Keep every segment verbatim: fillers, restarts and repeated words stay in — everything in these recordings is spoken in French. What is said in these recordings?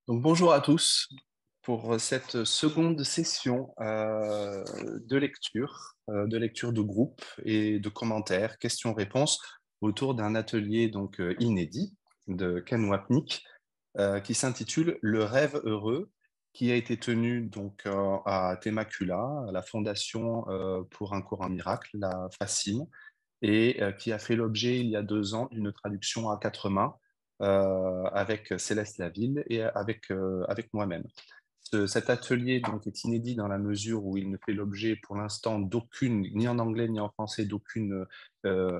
Donc bonjour à tous pour cette seconde session euh, de lecture, euh, de lecture de groupe et de commentaires, questions-réponses autour d'un atelier donc euh, inédit de Ken Wapnick euh, qui s'intitule Le rêve heureux, qui a été tenu donc euh, à Temecula, à la Fondation euh, pour un cours en miracle, la FACIM, et euh, qui a fait l'objet il y a deux ans d'une traduction à quatre mains euh, avec Céleste Laville et avec, euh, avec moi-même. Ce- cet atelier donc, est inédit dans la mesure où il ne fait l'objet pour l'instant d'aucune, ni en anglais ni en français, d'aucune euh,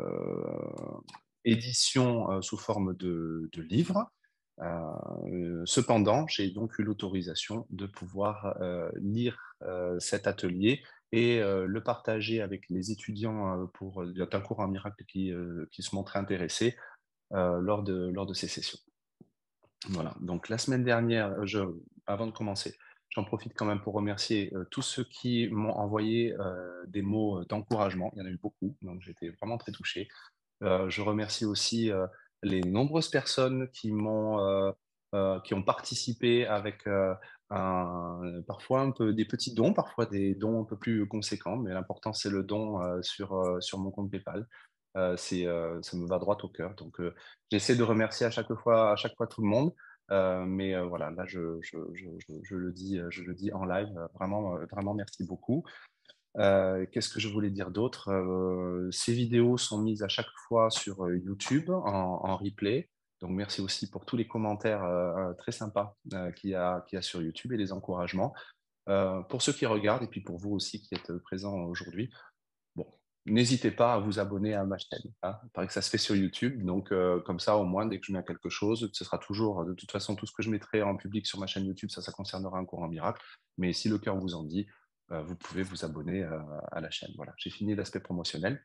édition euh, sous forme de, de livre. Euh, cependant, j'ai donc eu l'autorisation de pouvoir euh, lire euh, cet atelier et euh, le partager avec les étudiants euh, pour d'un cours en miracle qui, euh, qui se montraient intéressés euh, lors de, lors de ces sessions. Voilà. Donc la semaine dernière, je, avant de commencer, j'en profite quand même pour remercier euh, tous ceux qui m'ont envoyé euh, des mots d'encouragement. Il y en a eu beaucoup, donc j'étais vraiment très touché. Euh, je remercie aussi euh, les nombreuses personnes qui m'ont, euh, euh, qui ont participé avec euh, un, parfois un peu des petits dons, parfois des dons un peu plus conséquents, mais l'important c'est le don euh, sur euh, sur mon compte PayPal. Euh, c'est, euh, ça me va droit au cœur. Donc euh, j'essaie de remercier à chaque fois, à chaque fois tout le monde. Euh, mais euh, voilà, là je, je, je, je, je le dis, je le dis en live. Vraiment, euh, vraiment merci beaucoup. Euh, qu'est-ce que je voulais dire d'autre? Euh, ces vidéos sont mises à chaque fois sur euh, YouTube en, en replay. Donc merci aussi pour tous les commentaires euh, euh, très sympas euh, qu'il y a, qu'il y a sur YouTube et les encouragements. Euh, pour ceux qui regardent et puis pour vous aussi qui êtes présents aujourd'hui, bon, n'hésitez pas à vous abonner à ma chaîne. Hein. Il paraît que ça se fait sur YouTube, donc euh, comme ça au moins dès que je mets quelque chose, ce sera toujours de toute façon tout ce que je mettrai en public sur ma chaîne YouTube, ça, ça concernera un cours en miracle. Mais si le cœur vous en dit, euh, vous pouvez vous abonner euh, à la chaîne. Voilà, j'ai fini l'aspect promotionnel.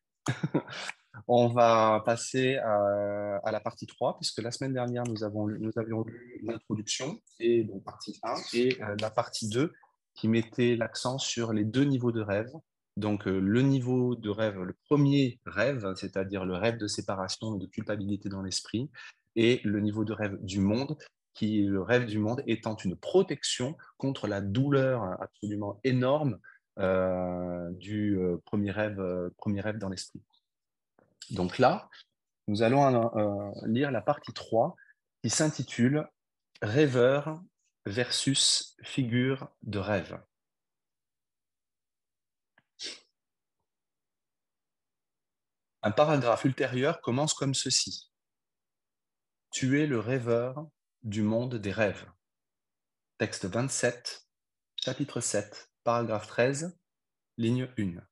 On va passer à, à la partie trois, puisque la semaine dernière, nous, avons, lu- nous avions lu l'introduction, et donc partie un, et euh, la partie deux, qui mettait l'accent sur les deux niveaux de rêve. Donc, euh, le niveau de rêve, le premier rêve, c'est-à-dire le rêve de séparation et de culpabilité dans l'esprit, et le niveau de rêve du monde, qui le rêve du monde étant une protection contre la douleur absolument énorme euh, du euh, premier rêve, euh, premier rêve dans l'esprit. Donc là, nous allons euh, lire la partie trois qui s'intitule Rêveur versus figure de rêve. Un paragraphe ultérieur commence comme ceci. Tu es le rêveur du monde des rêves. Texte vingt-sept, chapitre sept, paragraphe treize, ligne un.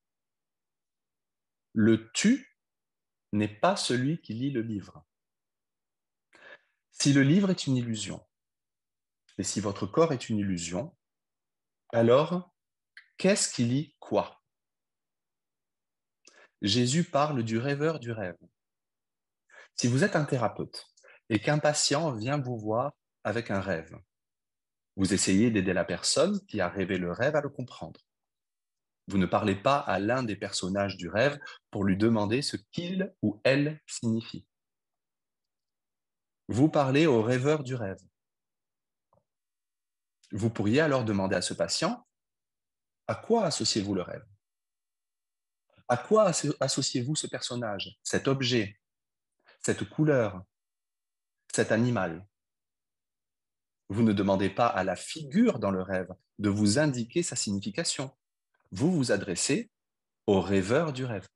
Le tu n'est pas celui qui lit le livre. Si le livre est une illusion, et si votre corps est une illusion, alors qu'est-ce qui lit quoi? Jésus parle du rêveur du rêve. Si vous êtes un thérapeute et qu'un patient vient vous voir avec un rêve, vous essayez d'aider la personne qui a rêvé le rêve à le comprendre. Vous ne parlez pas à l'un des personnages du rêve pour lui demander ce qu'il ou elle signifie. Vous parlez au rêveur du rêve. Vous pourriez alors demander à ce patient, à quoi associez-vous le rêve? À quoi associez-vous ce personnage, cet objet, cette couleur, cet animal? Vous ne demandez pas à la figure dans le rêve de vous indiquer sa signification. Vous vous adressez au rêveur du rêve.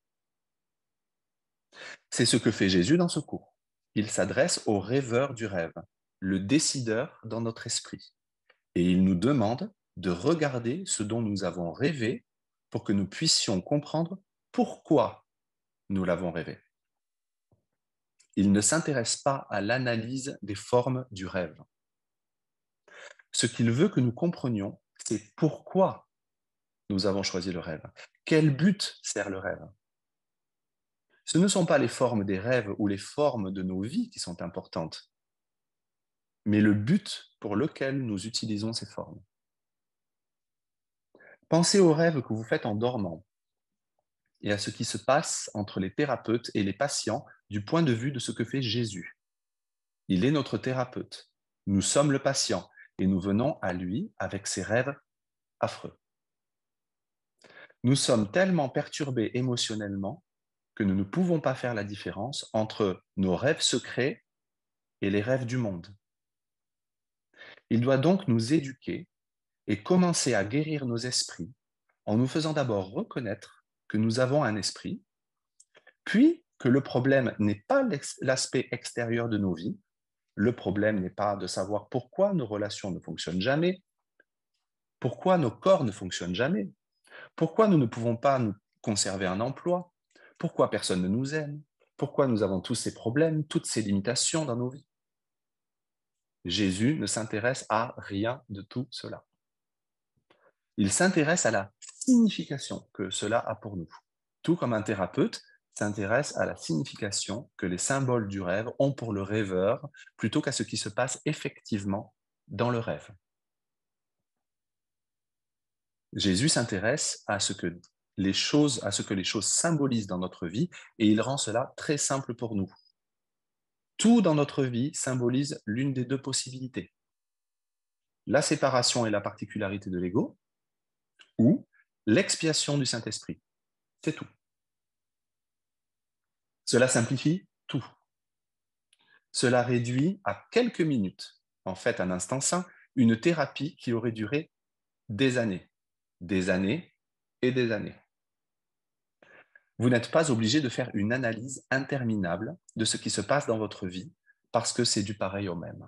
C'est ce que fait Jésus dans ce cours. Il s'adresse au rêveur du rêve, le décideur dans notre esprit. Et il nous demande de regarder ce dont nous avons rêvé pour que nous puissions comprendre pourquoi nous l'avons rêvé. Il ne s'intéresse pas à l'analyse des formes du rêve. Ce qu'il veut que nous comprenions, c'est pourquoi nous avons choisi le rêve. Quel but sert le rêve? Ce ne sont pas les formes des rêves ou les formes de nos vies qui sont importantes, mais le but pour lequel nous utilisons ces formes. Pensez aux rêves que vous faites en dormant et à ce qui se passe entre les thérapeutes et les patients du point de vue de ce que fait Jésus. Il est notre thérapeute. Nous sommes le patient et nous venons à lui avec ses rêves affreux. Nous sommes tellement perturbés émotionnellement que nous ne pouvons pas faire la différence entre nos rêves secrets et les rêves du monde. Il doit donc nous éduquer et commencer à guérir nos esprits en nous faisant d'abord reconnaître que nous avons un esprit, puis que le problème n'est pas l'aspect extérieur de nos vies, le problème n'est pas de savoir pourquoi nos relations ne fonctionnent jamais, pourquoi nos corps ne fonctionnent jamais, pourquoi nous ne pouvons pas nous conserver un emploi, pourquoi personne ne nous aime, pourquoi nous avons tous ces problèmes, toutes ces limitations dans nos vies. Jésus ne s'intéresse à rien de tout cela. Il s'intéresse à la signification que cela a pour nous. Tout comme un thérapeute s'intéresse à la signification que les symboles du rêve ont pour le rêveur plutôt qu'à ce qui se passe effectivement dans le rêve. Jésus s'intéresse à ce que les choses, à ce que les choses symbolisent dans notre vie et il rend cela très simple pour nous. Tout dans notre vie symbolise l'une des deux possibilités. La séparation et la particularité de l'ego ou l'expiation du Saint-Esprit. C'est tout. Cela simplifie tout. Cela réduit à quelques minutes, en fait un instant sain, une thérapie qui aurait duré des années, des années et des années. Vous n'êtes pas obligé de faire une analyse interminable de ce qui se passe dans votre vie parce que c'est du pareil au même.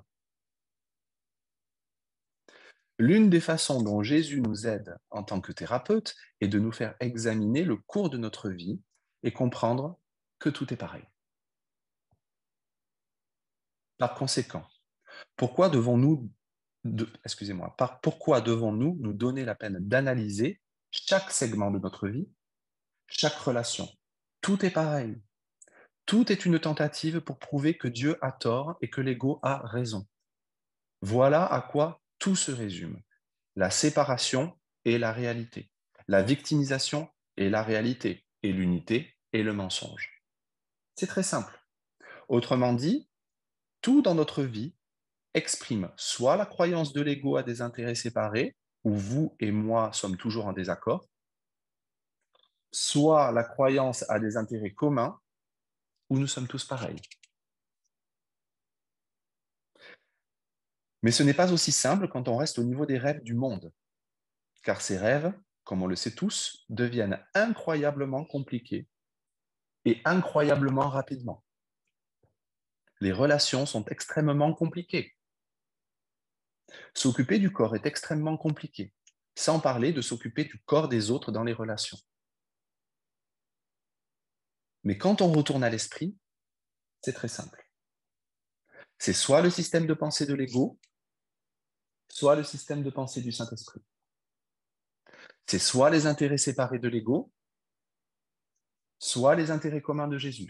L'une des façons dont Jésus nous aide en tant que thérapeute est de nous faire examiner le cours de notre vie et comprendre que tout est pareil. Par conséquent, pourquoi devons-nous, de, excusez-moi, par, pourquoi devons-nous nous donner la peine d'analyser chaque segment de notre vie, chaque relation? Tout est pareil. Tout est une tentative pour prouver que Dieu a tort et que l'ego a raison. Voilà à quoi tout se résume. La séparation et la réalité. La victimisation et la réalité. Et l'unité et le mensonge. C'est très simple. Autrement dit, tout dans notre vie exprime soit la croyance de l'ego à des intérêts séparés, où vous et moi sommes toujours en désaccord, soit la croyance à des intérêts communs, où nous sommes tous pareils. Mais ce n'est pas aussi simple quand on reste au niveau des rêves du monde, car ces rêves, comme on le sait tous, deviennent incroyablement compliqués et incroyablement rapidement. Les relations sont extrêmement compliquées. S'occuper du corps est extrêmement compliqué, sans parler de s'occuper du corps des autres dans les relations. Mais quand on retourne à l'esprit, c'est très simple. C'est soit le système de pensée de l'ego, soit le système de pensée du Saint-Esprit. C'est soit les intérêts séparés de l'ego, soit les intérêts communs de Jésus.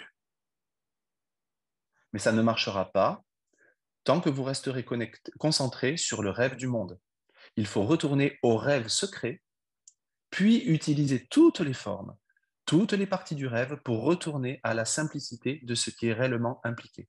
Mais ça ne marchera pas tant que vous resterez connecté, concentré sur le rêve du monde. Il faut retourner au rêve secret, puis utiliser toutes les formes, toutes les parties du rêve pour retourner à la simplicité de ce qui est réellement impliqué.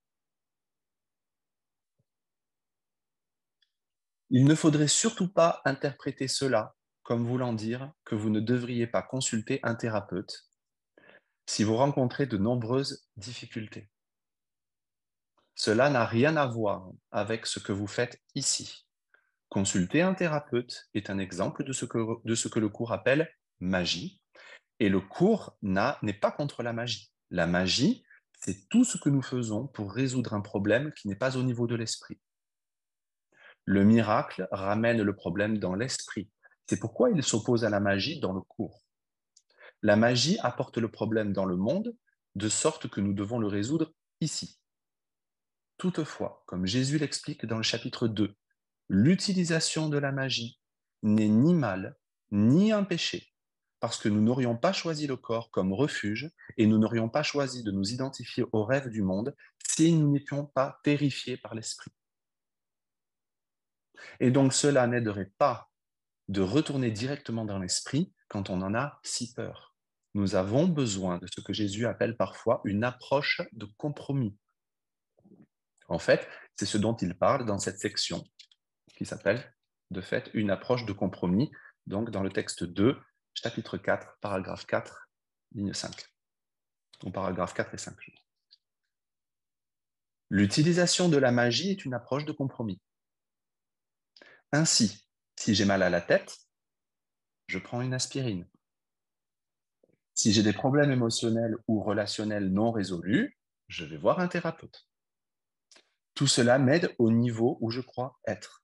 Il ne faudrait surtout pas interpréter cela comme voulant dire que vous ne devriez pas consulter un thérapeute si vous rencontrez de nombreuses difficultés. Cela n'a rien à voir avec ce que vous faites ici. Consulter un thérapeute est un exemple de ce que, de ce que le cours appelle magie, et le cours n'a, n'est pas contre la magie. La magie, c'est tout ce que nous faisons pour résoudre un problème qui n'est pas au niveau de l'esprit. Le miracle ramène le problème dans l'esprit. C'est pourquoi il s'oppose à la magie dans le cours. La magie apporte le problème dans le monde, de sorte que nous devons le résoudre ici. Toutefois, comme Jésus l'explique dans le chapitre deux, l'utilisation de la magie n'est ni mal, ni un péché, parce que nous n'aurions pas choisi le corps comme refuge et nous n'aurions pas choisi de nous identifier aux rêves du monde si nous n'étions pas terrifiés par l'esprit. Et donc cela n'aiderait pas de retourner directement dans l'esprit quand on en a si peur. Nous avons besoin de ce que Jésus appelle parfois une approche de compromis. En fait, c'est ce dont il parle dans cette section. qui s'appelle, de fait, une approche de compromis, donc dans le texte deux, chapitre quatre, paragraphe quatre, ligne cinq. Ou paragraphe quatre et cinq. L'utilisation de la magie est une approche de compromis. Ainsi, si j'ai mal à la tête, je prends une aspirine. Si j'ai des problèmes émotionnels ou relationnels non résolus, je vais voir un thérapeute. Tout cela m'aide au niveau où je crois être.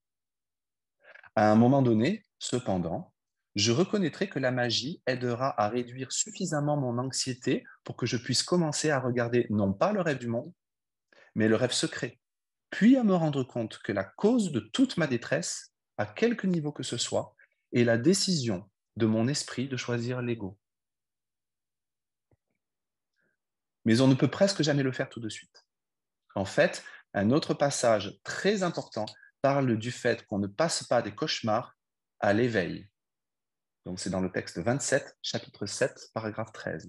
À un moment donné, cependant, je reconnaîtrai que la magie aidera à réduire suffisamment mon anxiété pour que je puisse commencer à regarder non pas le rêve du monde, mais le rêve secret, puis à me rendre compte que la cause de toute ma détresse, à quelque niveau que ce soit, est la décision de mon esprit de choisir l'ego. Mais on ne peut presque jamais le faire tout de suite. En fait, un autre passage très important parle du fait qu'on ne passe pas des cauchemars à l'éveil. Donc c'est dans le texte vingt-sept, chapitre sept, paragraphe treize.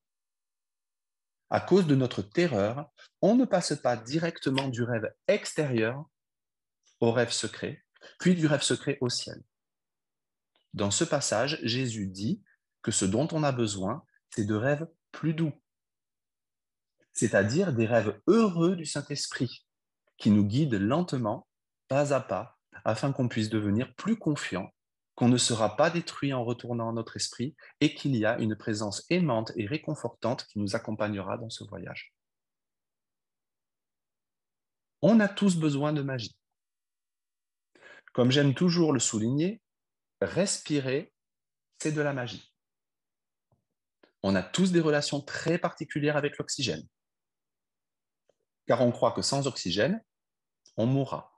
À cause de notre terreur, on ne passe pas directement du rêve extérieur au rêve secret, puis du rêve secret au ciel. Dans ce passage, Jésus dit que ce dont on a besoin, c'est de rêves plus doux, c'est-à-dire des rêves heureux du Saint-Esprit, qui nous guident lentement, pas à pas, afin qu'on puisse devenir plus confiant, qu'on ne sera pas détruit en retournant à notre esprit et qu'il y a une présence aimante et réconfortante qui nous accompagnera dans ce voyage. On a tous besoin de magie. Comme j'aime toujours le souligner, respirer, c'est de la magie. On a tous des relations très particulières avec l'oxygène, car on croit que sans oxygène, on mourra.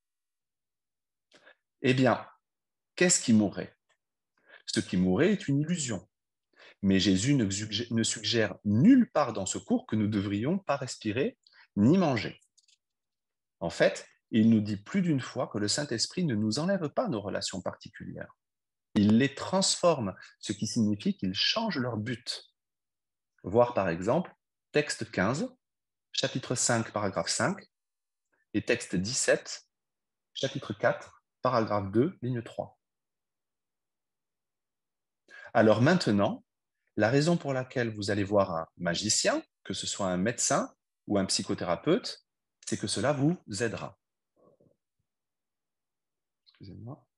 Eh bien, qu'est-ce qui mourrait? Ce qui mourrait est une illusion. Mais Jésus ne suggère nulle part dans ce cours que nous ne devrions pas respirer ni manger. En fait, il nous dit plus d'une fois que le Saint-Esprit ne nous enlève pas nos relations particulières. Il les transforme, ce qui signifie qu'il change leur but. Voir par exemple texte quinze, chapitre cinq, paragraphe cinq, et texte dix-sept, chapitre quatre, paragraphe deux, ligne trois. Alors maintenant, la raison pour laquelle vous allez voir un magicien, que ce soit un médecin ou un psychothérapeute, c'est que cela vous aidera. Excusez-moi.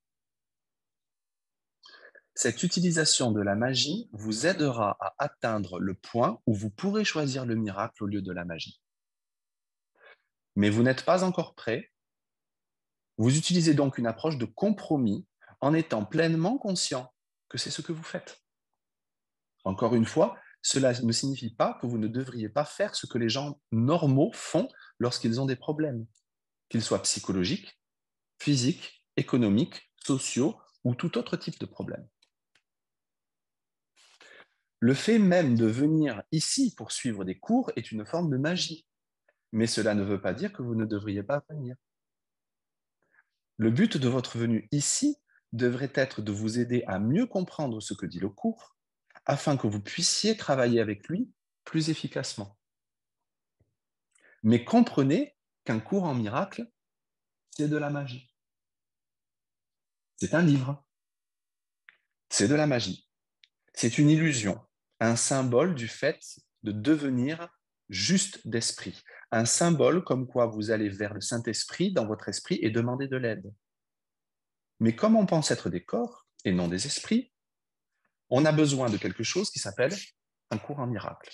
Cette utilisation de la magie vous aidera à atteindre le point où vous pourrez choisir le miracle au lieu de la magie. Mais vous n'êtes pas encore prêt. Vous utilisez donc une approche de compromis en étant pleinement conscient que c'est ce que vous faites. Encore une fois, cela ne signifie pas que vous ne devriez pas faire ce que les gens normaux font lorsqu'ils ont des problèmes, qu'ils soient psychologiques, physiques, économiques, sociaux ou tout autre type de problème. Le fait même de venir ici pour suivre des cours est une forme de magie, mais cela ne veut pas dire que vous ne devriez pas venir. Le but de votre venue ici devrait être de vous aider à mieux comprendre ce que dit le cours, afin que vous puissiez travailler avec lui plus efficacement. Mais comprenez qu'un cours en miracle, c'est de la magie. C'est un livre. C'est de la magie. C'est une illusion, un symbole du fait de devenir juste d'esprit. Un symbole comme quoi vous allez vers le Saint-Esprit dans votre esprit et demander de l'aide. Mais comme on pense être des corps et non des esprits, on a besoin de quelque chose qui s'appelle un cours en miracle.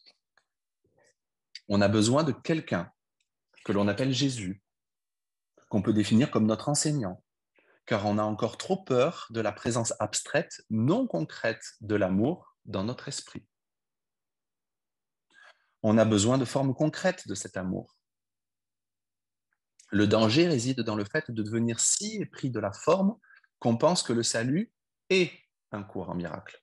On a besoin de quelqu'un que l'on appelle Jésus, qu'on peut définir comme notre enseignant, car on a encore trop peur de la présence abstraite, non concrète de l'amour dans notre esprit. On a besoin de formes concrètes de cet amour. Le danger réside dans le fait de devenir si épris de la forme qu'on pense que le salut est un cours en miracle.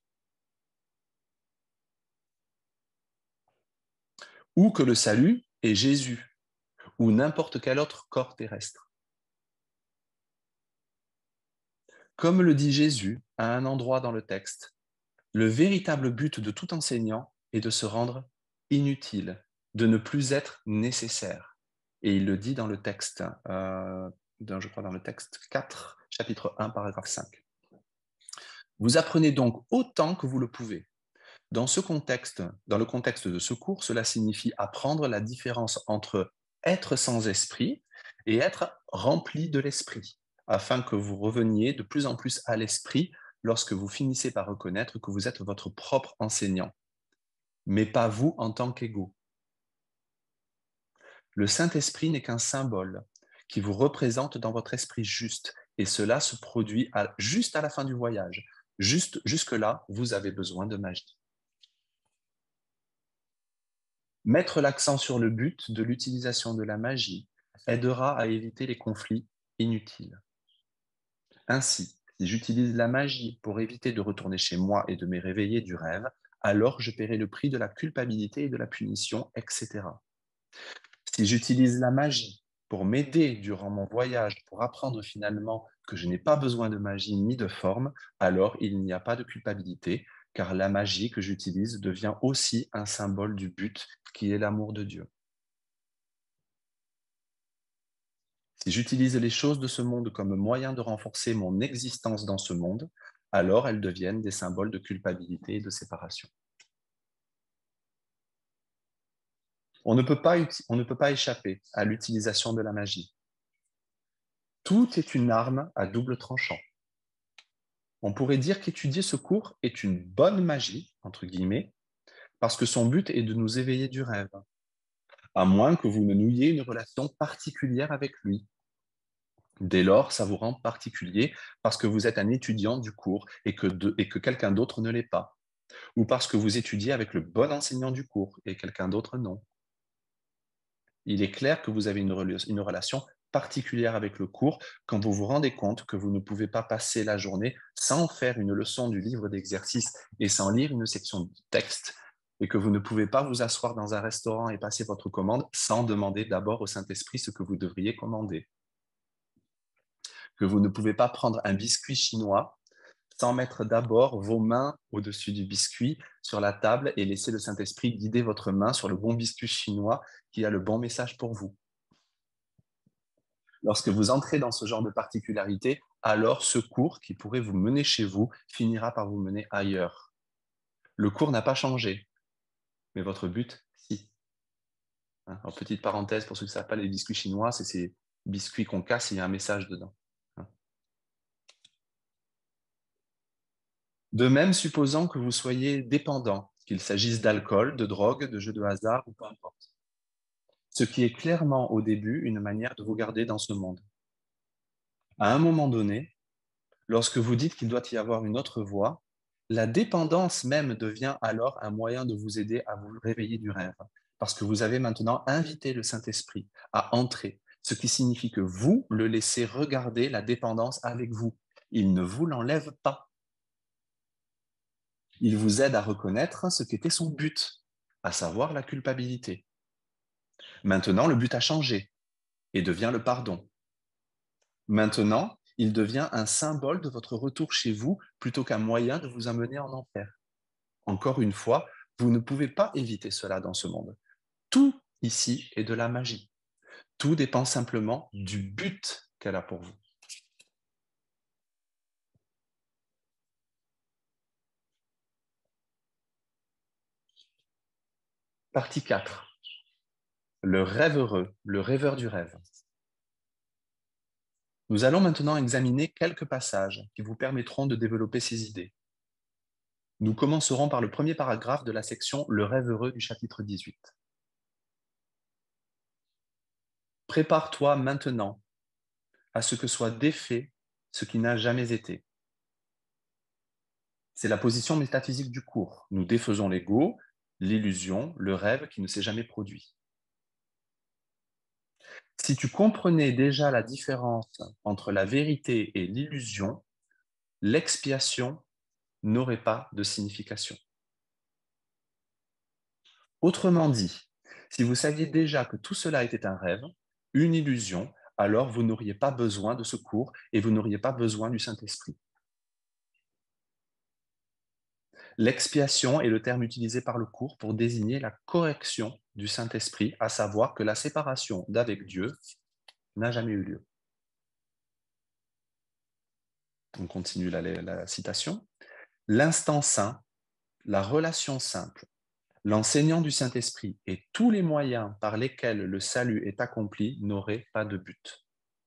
Ou que le salut est Jésus, ou n'importe quel autre corps terrestre. Comme le dit Jésus à un endroit dans le texte, le véritable but de tout enseignant est de se rendre inutile, de ne plus être nécessaire. Et il le dit dans le texte, euh, dans, je crois dans le texte quatre, chapitre un, paragraphe cinq. Vous apprenez donc autant que vous le pouvez. Dans ce contexte, dans le contexte de ce cours, cela signifie apprendre la différence entre être sans esprit et être rempli de l'esprit, afin que vous reveniez de plus en plus à l'esprit lorsque vous finissez par reconnaître que vous êtes votre propre enseignant, mais pas vous en tant qu'égaux. Le Saint-Esprit n'est qu'un symbole qui vous représente dans votre esprit juste, et cela se produit à, juste à la fin du voyage. Juste, jusque-là, vous avez besoin de magie. Mettre l'accent sur le but de l'utilisation de la magie aidera à éviter les conflits inutiles. Ainsi, si j'utilise la magie pour éviter de retourner chez moi et de me réveiller du rêve, alors je paierai le prix de la culpabilité et de la punition, et cetera. Si j'utilise la magie pour m'aider durant mon voyage, pour apprendre finalement que je n'ai pas besoin de magie ni de forme, alors il n'y a pas de culpabilité, car la magie que j'utilise devient aussi un symbole du but qui est l'amour de Dieu. Si j'utilise les choses de ce monde comme moyen de renforcer mon existence dans ce monde, alors elles deviennent des symboles de culpabilité et de séparation. On ne peut pas, on ne peut pas échapper à l'utilisation de la magie. Tout est une arme à double tranchant. On pourrait dire qu'étudier ce cours est une bonne magie, entre guillemets, parce que son but est de nous éveiller du rêve, à moins que vous ne nouiez une relation particulière avec lui. Dès lors, ça vous rend particulier parce que vous êtes un étudiant du cours et que, de, et que quelqu'un d'autre ne l'est pas, ou parce que vous étudiez avec le bon enseignant du cours et quelqu'un d'autre non. Il est clair que vous avez une, une relation particulière avec le cours quand vous vous rendez compte que vous ne pouvez pas passer la journée sans faire une leçon du livre d'exercice et sans lire une section de texte, et que vous ne pouvez pas vous asseoir dans un restaurant et passer votre commande sans demander d'abord au Saint-Esprit ce que vous devriez commander. Que vous ne pouvez pas prendre un biscuit chinois sans mettre d'abord vos mains au-dessus du biscuit sur la table et laisser le Saint-Esprit guider votre main sur le bon biscuit chinois qui a le bon message pour vous. Lorsque vous entrez dans ce genre de particularité, alors ce cours qui pourrait vous mener chez vous finira par vous mener ailleurs. Le cours n'a pas changé, mais votre but, si. En petite parenthèse, pour ceux qui ne savent pas, les biscuits chinois, c'est ces biscuits qu'on casse et il y a un message dedans. De même, supposons que vous soyez dépendant, qu'il s'agisse d'alcool, de drogue, de jeux de hasard ou peu importe. Ce qui est clairement au début une manière de vous garder dans ce monde. À un moment donné, lorsque vous dites qu'il doit y avoir une autre voie, la dépendance même devient alors un moyen de vous aider à vous réveiller du rêve, parce que vous avez maintenant invité le Saint-Esprit à entrer, ce qui signifie que vous le laissez regarder la dépendance avec vous. Il ne vous l'enlève pas. Il vous aide à reconnaître ce qu'était son but, à savoir la culpabilité. Maintenant, le but a changé et devient le pardon. Maintenant, il devient un symbole de votre retour chez vous plutôt qu'un moyen de vous amener en enfer. Encore une fois, vous ne pouvez pas éviter cela dans ce monde. Tout ici est de la magie. Tout dépend simplement du but qu'elle a pour vous. Partie quatre. Le rêve heureux, le rêveur du rêve. Nous allons maintenant examiner quelques passages qui vous permettront de développer ces idées. Nous commencerons par le premier paragraphe de la section « Le rêve heureux » du chapitre dix-huit. Prépare-toi maintenant à ce que soit défait ce qui n'a jamais été. C'est la position métaphysique du cours. Nous défaisons l'ego, l'illusion, le rêve qui ne s'est jamais produit. Si tu comprenais déjà la différence entre la vérité et l'illusion, l'expiation n'aurait pas de signification. Autrement dit, si vous saviez déjà que tout cela était un rêve, une illusion, alors vous n'auriez pas besoin de ce cours et vous n'auriez pas besoin du Saint-Esprit. L'expiation est le terme utilisé par le cours pour désigner la correction du Saint-Esprit, à savoir que la séparation d'avec Dieu n'a jamais eu lieu. On continue la, la citation. L'instant saint, la relation simple, l'enseignant du Saint-Esprit et tous les moyens par lesquels le salut est accompli n'auraient pas de but.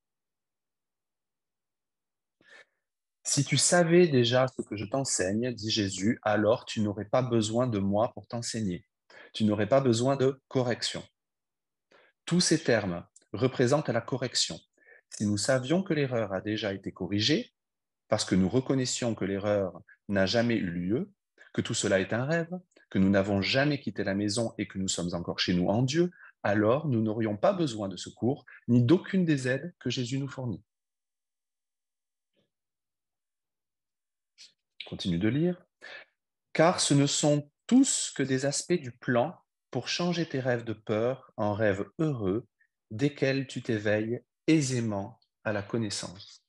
Si tu savais déjà ce que je t'enseigne, dit Jésus, alors tu n'aurais pas besoin de moi pour t'enseigner. Tu n'aurais pas besoin de correction. Tous ces termes représentent la correction. Si nous savions que l'erreur a déjà été corrigée, parce que nous reconnaissions que l'erreur n'a jamais eu lieu, que tout cela est un rêve, que nous n'avons jamais quitté la maison et que nous sommes encore chez nous en Dieu, alors nous n'aurions pas besoin de secours ni d'aucune des aides que Jésus nous fournit. Continue de lire. Car ce ne sont tous que des aspects du plan pour changer tes rêves de peur en rêves heureux, desquels tu t'éveilles aisément à la connaissance.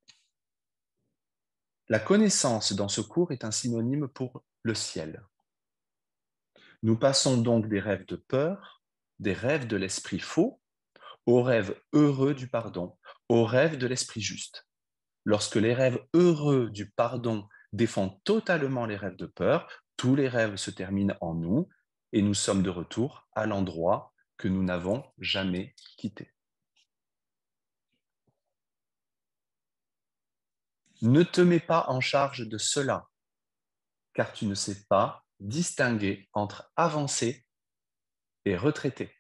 La connaissance dans ce cours est un synonyme pour le ciel. Nous passons donc des rêves de peur, des rêves de l'esprit faux, aux rêves heureux du pardon, aux rêves de l'esprit juste. Lorsque les rêves heureux du pardon défendent totalement les rêves de peur, tous les rêves se terminent en nous et nous sommes de retour à l'endroit que nous n'avons jamais quitté. Ne te mets pas en charge de cela, car tu ne sais pas distinguer entre avancer et retraiter.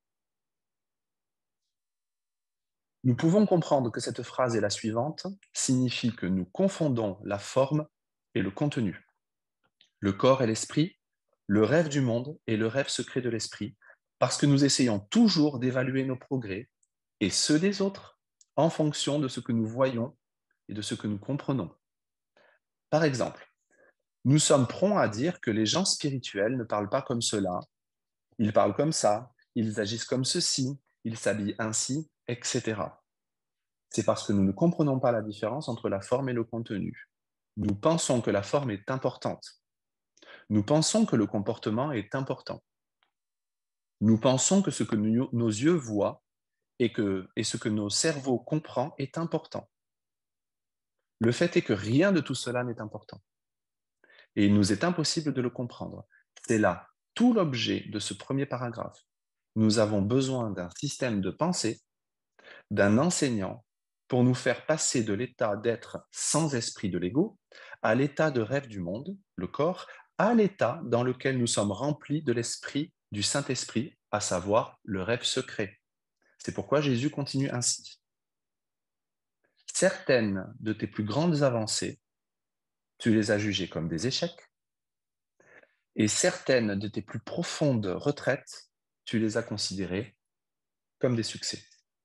Nous pouvons comprendre que cette phrase et la suivante signifient que nous confondons la forme et le contenu. Le corps et l'esprit, le rêve du monde et le rêve secret de l'esprit, parce que nous essayons toujours d'évaluer nos progrès et ceux des autres en fonction de ce que nous voyons et de ce que nous comprenons. Par exemple, nous sommes prompts à dire que les gens spirituels ne parlent pas comme cela, ils parlent comme ça, ils agissent comme ceci, ils s'habillent ainsi, et cetera. C'est parce que nous ne comprenons pas la différence entre la forme et le contenu. Nous pensons que la forme est importante. Nous pensons que le comportement est important. Nous pensons que ce que nous, nos yeux voient et, que, et ce que nos cerveaux comprennent est important. Le fait est que rien de tout cela n'est important. Et il nous est impossible de le comprendre. C'est là tout l'objet de ce premier paragraphe. Nous avons besoin d'un système de pensée, d'un enseignant, pour nous faire passer de l'état d'être sans esprit de l'ego à l'état de rêve du monde, le corps, à l'état dans lequel nous sommes remplis de l'esprit du Saint-Esprit, à savoir le rêve secret. C'est pourquoi Jésus continue ainsi. Certaines de tes plus grandes avancées, tu les as jugées comme des échecs, et certaines de tes plus profondes retraites, tu les as considérées comme des succès.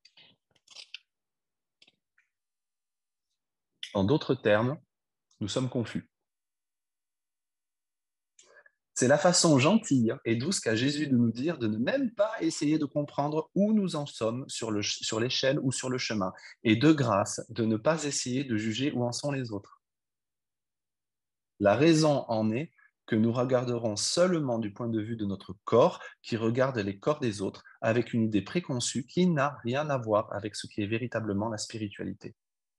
En d'autres termes, nous sommes confus. C'est la façon gentille et douce qu'a Jésus de nous dire de ne même pas essayer de comprendre où nous en sommes sur, le, sur l'échelle ou sur le chemin, et de grâce de ne pas essayer de juger où en sont les autres. La raison en est que nous regarderons seulement du point de vue de notre corps qui regarde les corps des autres avec une idée préconçue qui n'a rien à voir avec ce qui est véritablement la spiritualité.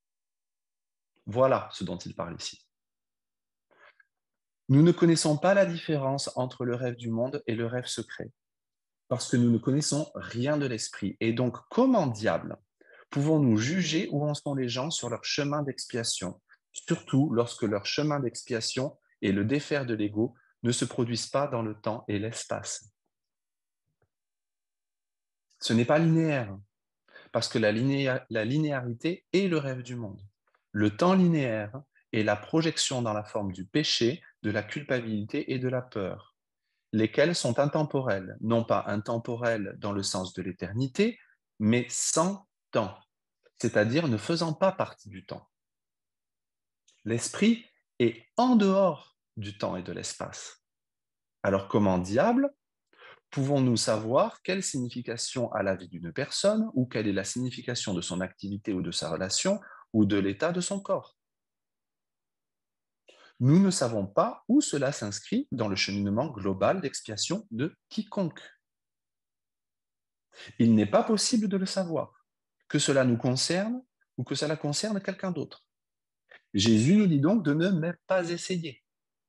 Voilà ce dont il parle ici. Nous ne connaissons pas la différence entre le rêve du monde et le rêve secret, parce que nous ne connaissons rien de l'esprit. Et donc, comment diable pouvons-nous juger où en sont les gens sur leur chemin d'expiation, surtout lorsque leur chemin d'expiation et le défaire de l'ego ne se produisent pas dans le temps et l'espace? Ce n'est pas linéaire, parce que la, linéa- la linéarité est le rêve du monde. Le temps linéaire est la projection dans la forme du péché, de la culpabilité et de la peur, lesquels sont intemporels, non pas intemporels dans le sens de l'éternité, mais sans temps, c'est-à-dire ne faisant pas partie du temps. L'esprit est en dehors du temps et de l'espace. Alors comment diable pouvons-nous savoir quelle signification a la vie d'une personne ou quelle est la signification de son activité ou de sa relation ou de l'état de son corps? Nous ne savons pas où cela s'inscrit dans le cheminement global d'expiation de quiconque. Il n'est pas possible de le savoir, que cela nous concerne ou que cela concerne quelqu'un d'autre. Jésus nous dit donc de ne même pas essayer.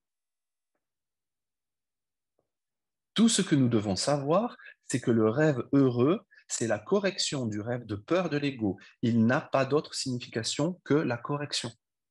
Tout ce que nous devons savoir, c'est que le rêve heureux, c'est la correction du rêve de peur de l'ego. Il n'a pas d'autre signification que la correction.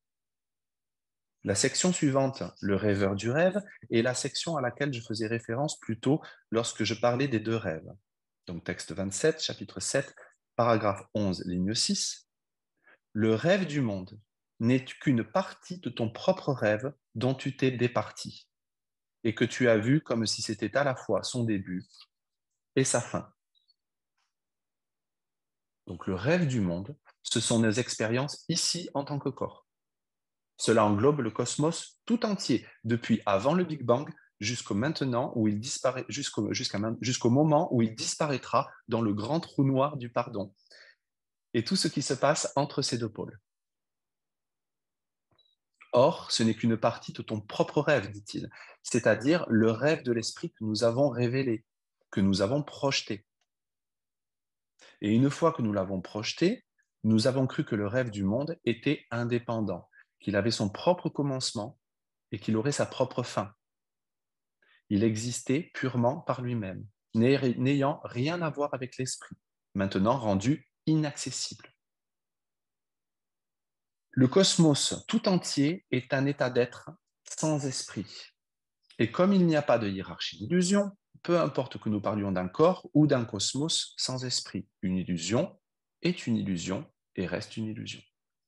La section suivante, le rêveur du rêve, est la section à laquelle je faisais référence plus tôt lorsque je parlais des deux rêves. Donc texte vingt-sept, chapitre sept, paragraphe onze, ligne six. Le rêve du monde n'est qu'une partie de ton propre rêve dont tu t'es départi et que tu as vu comme si c'était à la fois son début et sa fin. Donc le rêve du monde, ce sont nos expériences ici en tant que corps. Cela englobe le cosmos tout entier, depuis avant le Big Bang jusqu'au maintenant où il disparaît, jusqu'au, jusqu'à, jusqu'au moment où il disparaîtra dans le grand trou noir du pardon. Et tout ce qui se passe entre ces deux pôles. Or, ce n'est qu'une partie de ton propre rêve, dit-il, c'est-à-dire le rêve de l'esprit que nous avons révélé, que nous avons projeté. Et une fois que nous l'avons projeté, nous avons cru que le rêve du monde était indépendant, qu'il avait son propre commencement et qu'il aurait sa propre fin. Il existait purement par lui-même, n'ayant rien à voir avec l'esprit, maintenant rendu inaccessible. Le cosmos tout entier est un état d'être sans esprit. Et comme il n'y a pas de hiérarchie d'illusion, peu importe que nous parlions d'un corps ou d'un cosmos sans esprit, une illusion est une illusion et reste une illusion.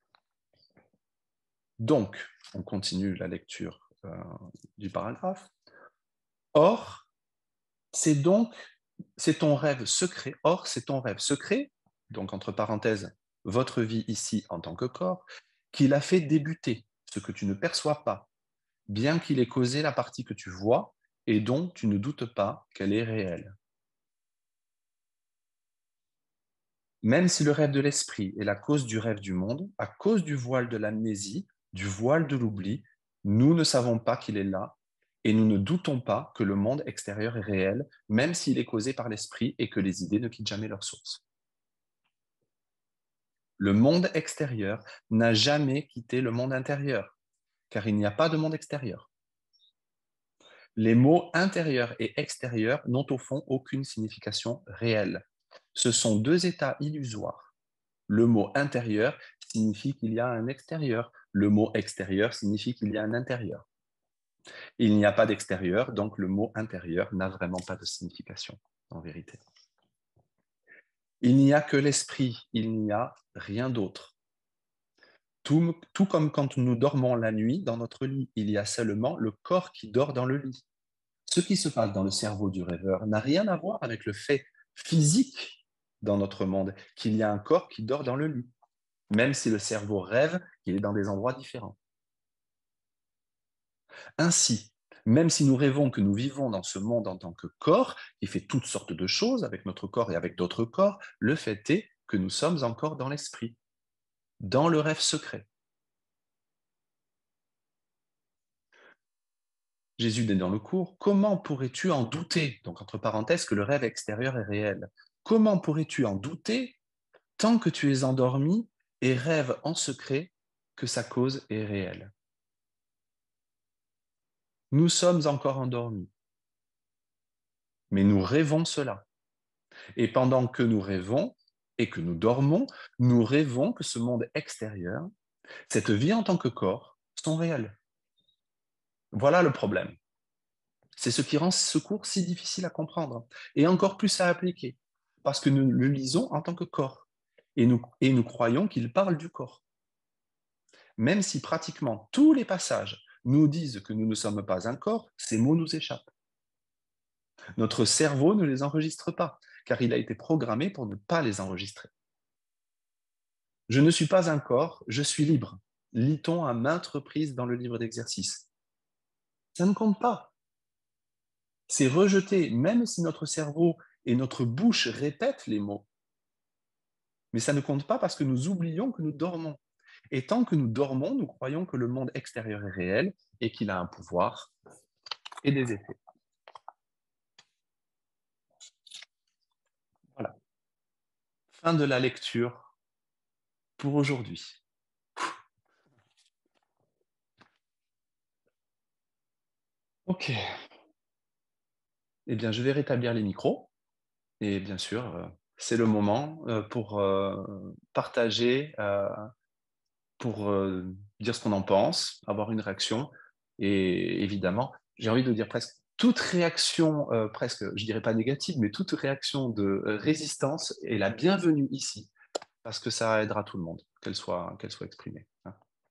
Donc, on continue la lecture euh, du paragraphe. Or, c'est donc, c'est ton rêve secret, or c'est ton rêve secret, donc entre parenthèses, votre vie ici en tant que corps, qui l'a fait débuter, ce que tu ne perçois pas, bien qu'il ait causé la partie que tu vois et dont tu ne doutes pas qu'elle est réelle. Même si le rêve de l'esprit est la cause du rêve du monde, à cause du voile de l'amnésie, du voile de l'oubli, nous ne savons pas qu'il est là et nous ne doutons pas que le monde extérieur est réel, même s'il est causé par l'esprit et que les idées ne quittent jamais leur source. Le monde extérieur n'a jamais quitté le monde intérieur, car il n'y a pas de monde extérieur. Les mots intérieur et extérieur n'ont au fond aucune signification réelle. Ce sont deux états illusoires. Le mot intérieur signifie qu'il y a un extérieur. Le mot extérieur signifie qu'il y a un intérieur. Il n'y a pas d'extérieur, donc le mot intérieur n'a vraiment pas de signification, en vérité. Il n'y a que l'esprit, il n'y a rien d'autre. Tout, tout comme quand nous dormons la nuit dans notre lit, il y a seulement le corps qui dort dans le lit. Ce qui se passe dans le cerveau du rêveur n'a rien à voir avec le fait physique dans notre monde, qu'il y a un corps qui dort dans le lit, même si le cerveau rêve qu'il est dans des endroits différents. Ainsi, même si nous rêvons que nous vivons dans ce monde en tant que corps, qui fait toutes sortes de choses avec notre corps et avec d'autres corps, le fait est que nous sommes encore dans l'esprit, dans le rêve secret. Jésus dit dans le cours, comment pourrais-tu en douter, donc entre parenthèses, que le rêve extérieur est réel? Comment pourrais-tu en douter tant que tu es endormi et rêves en secret que sa cause est réelle? Nous sommes encore endormis, mais nous rêvons cela. Et pendant que nous rêvons et que nous dormons, nous rêvons que ce monde extérieur, cette vie en tant que corps, sont réels. Voilà le problème. C'est ce qui rend ce cours si difficile à comprendre et encore plus à appliquer, parce que nous le lisons en tant que corps et nous, et nous croyons qu'il parle du corps. Même si pratiquement tous les passages nous disent que nous ne sommes pas un corps, ces mots nous échappent. Notre cerveau ne les enregistre pas, car il a été programmé pour ne pas les enregistrer. Je ne suis pas un corps, je suis libre, lit-on à maintes reprises dans le livre d'exercice. Ça ne compte pas. C'est rejeté, même si notre cerveau et notre bouche répètent les mots. Mais ça ne compte pas parce que nous oublions que nous dormons. Et tant que nous dormons, nous croyons que le monde extérieur est réel et qu'il a un pouvoir et des effets. Voilà. Fin de la lecture pour aujourd'hui. Ok. Eh bien, je vais rétablir les micros. Et bien sûr, euh, c'est le moment euh, pour euh, partager, euh, pour euh, dire ce qu'on en pense, avoir une réaction. Et évidemment, j'ai envie de dire presque toute réaction, euh, presque, je dirais pas négative, mais toute réaction de euh, résistance est la bienvenue ici, parce que ça aidera tout le monde, qu'elle soit, qu'elle soit exprimée, hein.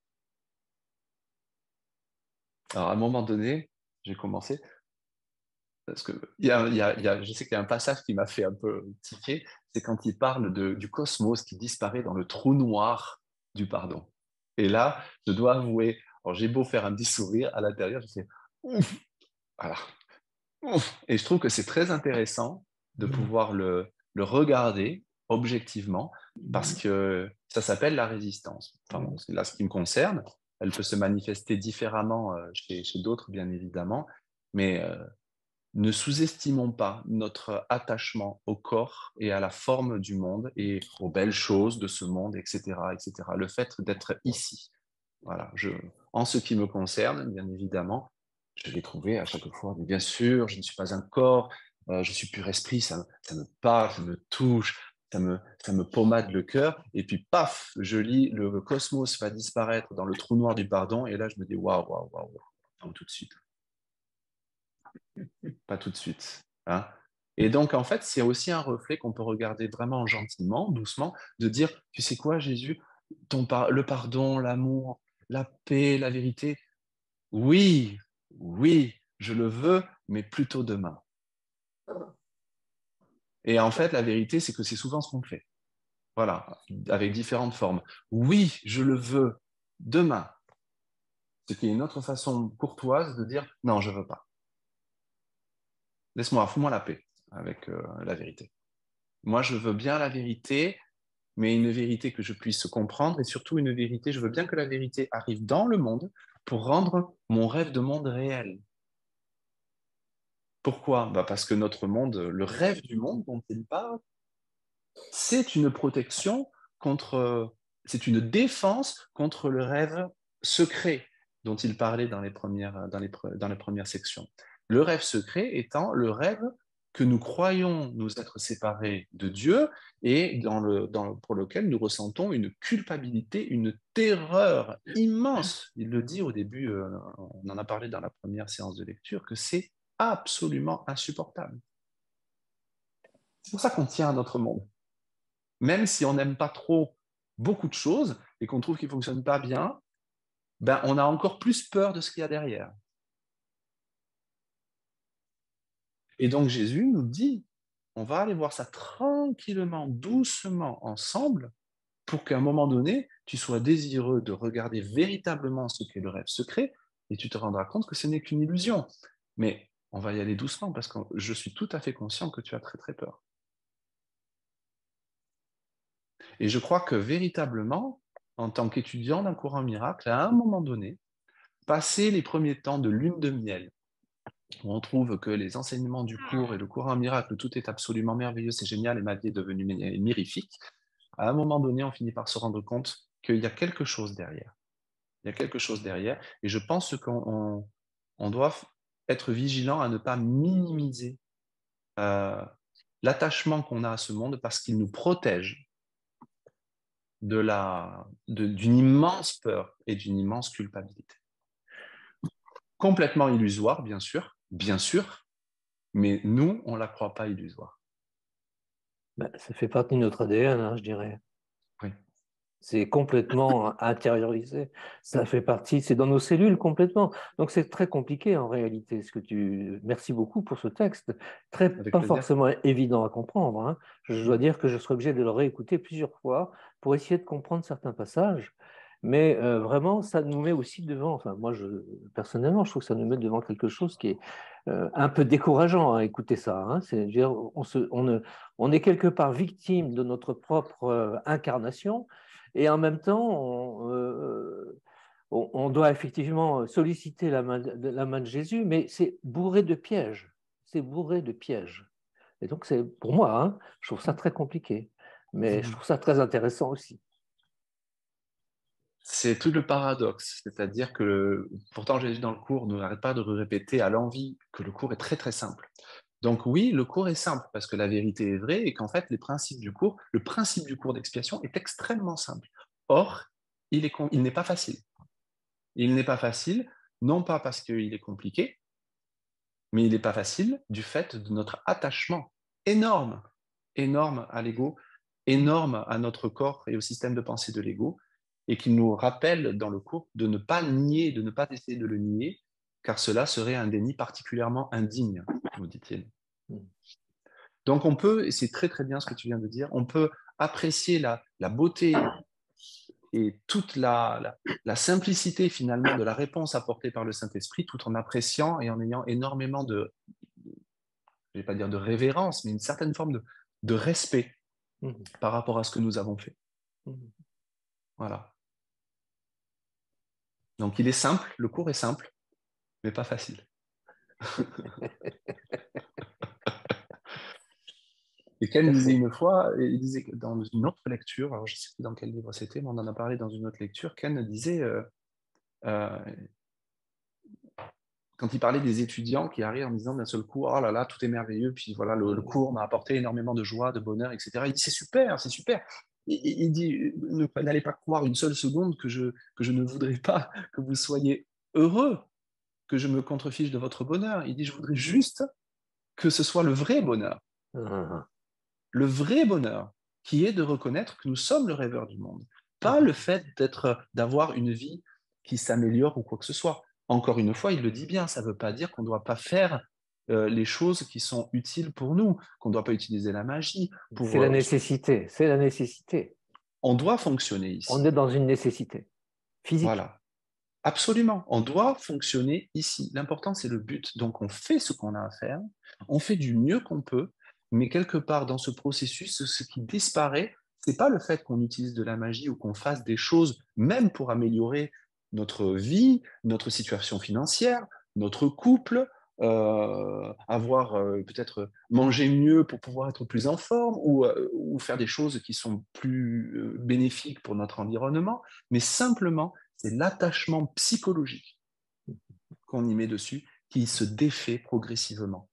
Alors, à un moment donné, j'ai commencé, parce que il y a, il y a, il y a- je sais qu'il y a un passage qui m'a fait un peu tiquer, c'est quand il parle de, du cosmos qui disparaît dans le trou noir du pardon. Et là, je dois avouer, alors j'ai beau faire un petit sourire, à l'intérieur, je fais ouf, voilà, ouf. Et je trouve que c'est très intéressant de pouvoir le, le regarder objectivement, parce que ça s'appelle la résistance. Enfin, bon, là, ce qui me concerne, elle peut se manifester différemment euh, chez, chez d'autres, bien évidemment, mais euh, ne sous-estimons pas notre attachement au corps et à la forme du monde et aux belles choses de ce monde, et cetera, et cetera. Le fait d'être ici. Voilà. Je, en ce qui me concerne, bien évidemment, je l'ai trouvé à chaque fois. Mais bien sûr, je ne suis pas un corps, euh, je suis pur esprit, ça, ça me parle, ça me touche, ça me, ça me pommade le cœur. Et puis, paf, je lis, le cosmos va disparaître dans le trou noir du pardon. Et là, je me dis, waouh, waouh, waouh, waouh, tout de suite. Pas tout de suite, hein. Et donc, en fait, c'est aussi un reflet qu'on peut regarder vraiment gentiment, doucement, de dire, tu sais quoi, Jésus, ton par le pardon, l'amour, la paix, la vérité, oui, oui, je le veux, mais plutôt demain. Et en fait, la vérité, c'est que c'est souvent ce qu'on fait. Voilà, avec différentes formes. Oui, je le veux demain. Ce qui est une autre façon courtoise de dire, non, je veux pas. Laisse-moi, fous-moi la paix avec euh, la vérité. Moi, je veux bien la vérité, mais une vérité que je puisse comprendre et surtout une vérité, je veux bien que la vérité arrive dans le monde pour rendre mon rêve de monde réel. Pourquoi? Bah parce que notre monde, le rêve du monde dont il parle, c'est une protection contre, c'est une défense contre le rêve secret dont il parlait dans les premières, dans les, dans les premières sections. Le rêve secret étant le rêve que nous croyons nous être séparés de Dieu et dans le, dans, pour lequel nous ressentons une culpabilité, une terreur immense. Il le dit au début, euh, on en a parlé dans la première séance de lecture, que c'est absolument insupportable. C'est pour ça qu'on tient à notre monde. Même si on n'aime pas trop beaucoup de choses et qu'on trouve qu'ils ne fonctionnent pas bien, ben, on a encore plus peur de ce qu'il y a derrière. Et donc Jésus nous dit, on va aller voir ça tranquillement, doucement, ensemble, pour qu'à un moment donné, tu sois désireux de regarder véritablement ce qu'est le rêve secret, et tu te rendras compte que ce n'est qu'une illusion. Mais on va y aller doucement, parce que je suis tout à fait conscient que tu as très très peur. Et je crois que véritablement, en tant qu'étudiant d'un courant miracle, à un moment donné, passer les premiers temps de lune de miel, où on trouve que les enseignements du cours et le courant miracle, tout est absolument merveilleux, c'est génial, et ma vie est devenue mirifique, à un moment donné, on finit par se rendre compte qu'il y a quelque chose derrière. Il y a quelque chose derrière, et je pense qu'on on, on doit être vigilant à ne pas minimiser euh, l'attachement qu'on a à ce monde parce qu'il nous protège de la, de, d'une immense peur et d'une immense culpabilité. Complètement illusoire, bien sûr, bien sûr, mais nous, on ne la croit pas illusoire. Ben, ça fait partie de notre A D N, hein, je dirais. Oui. C'est complètement intériorisé. Ça fait partie, c'est dans nos cellules complètement. Donc c'est très compliqué en réalité. Ce que tu, merci beaucoup pour ce texte, très Avec pas plaisir. forcément évident à comprendre, hein. Je dois dire que je serai obligé de le réécouter plusieurs fois pour essayer de comprendre certains passages. Mais euh, vraiment, ça nous met aussi devant. Enfin, moi, je personnellement, je trouve que ça nous met devant quelque chose qui est euh, un peu décourageant à écouter ça, hein. C'est, je veux dire, on, se, on, ne, on est quelque part victime de notre propre euh, incarnation. Et en même temps, on, euh, on, on doit effectivement solliciter la main, de, la main de Jésus, mais c'est bourré de pièges. C'est bourré de pièges. Et donc, c'est pour moi, hein, je trouve ça très compliqué, mais je trouve ça très intéressant aussi. C'est tout le paradoxe, c'est-à-dire que pourtant Jésus dans le cours n'arrête pas de répéter à l'envi que le cours est très très simple. Donc oui, le cours est simple parce que la vérité est vraie et qu'en fait les principes du cours, le principe du cours d'expiation est extrêmement simple. Or, il est il n'est pas facile. Il n'est pas facile, non pas parce qu'il est compliqué, mais il n'est pas facile du fait de notre attachement énorme, énorme à l'ego, énorme à notre corps et au système de pensée de l'ego, et qui nous rappelle dans le cours de ne pas nier, de ne pas essayer de le nier, car cela serait un déni particulièrement indigne, nous dit-il. Donc on peut, et c'est très très bien ce que tu viens de dire, on peut apprécier la, la beauté et toute la, la, la simplicité finalement de la réponse apportée par le Saint-Esprit, tout en appréciant et en ayant énormément de, je ne vais pas dire de révérence, mais une certaine forme de, de respect mmh. par rapport à ce que nous avons fait. Mmh. Voilà. Donc il est simple, le cours est simple, mais pas facile. Et Ken disait une fois, il disait que dans une autre lecture, alors je ne sais plus dans quel livre c'était, mais on en a parlé dans une autre lecture, Ken disait, euh, euh, quand il parlait des étudiants qui arrivent en disant d'un seul coup, oh là là, tout est merveilleux, puis voilà, le, le cours m'a apporté énormément de joie, de bonheur, et cetera. Il dit, c'est super, c'est super. Il, il dit, n'allez pas croire une seule seconde que je, que je ne voudrais pas que vous soyez heureux, que je me contrefiche de votre bonheur. Il dit, je voudrais juste que ce soit le vrai bonheur. Uh-huh. Le vrai bonheur, qui est de reconnaître que nous sommes le rêveur du monde. Pas uh-huh. le fait d'être, d'avoir une vie qui s'améliore ou quoi que ce soit. Encore une fois, il le dit bien, ça ne veut pas dire qu'on ne doit pas faire euh, les choses qui sont utiles pour nous, qu'on ne doit pas utiliser la magie. Pour, c'est la nécessité, c'est la nécessité. On doit fonctionner ici. On est dans une nécessité physique. Voilà. Absolument, on doit fonctionner ici. L'important, c'est le but. Donc, on fait ce qu'on a à faire, on fait du mieux qu'on peut, mais quelque part dans ce processus, ce qui disparaît, ce n'est pas le fait qu'on utilise de la magie ou qu'on fasse des choses, même pour améliorer notre vie, notre situation financière, notre couple, euh, avoir euh, peut-être manger mieux pour pouvoir être plus en forme ou, euh, ou faire des choses qui sont plus euh, bénéfiques pour notre environnement, mais simplement c'est l'attachement psychologique qu'on y met dessus qui se défait progressivement.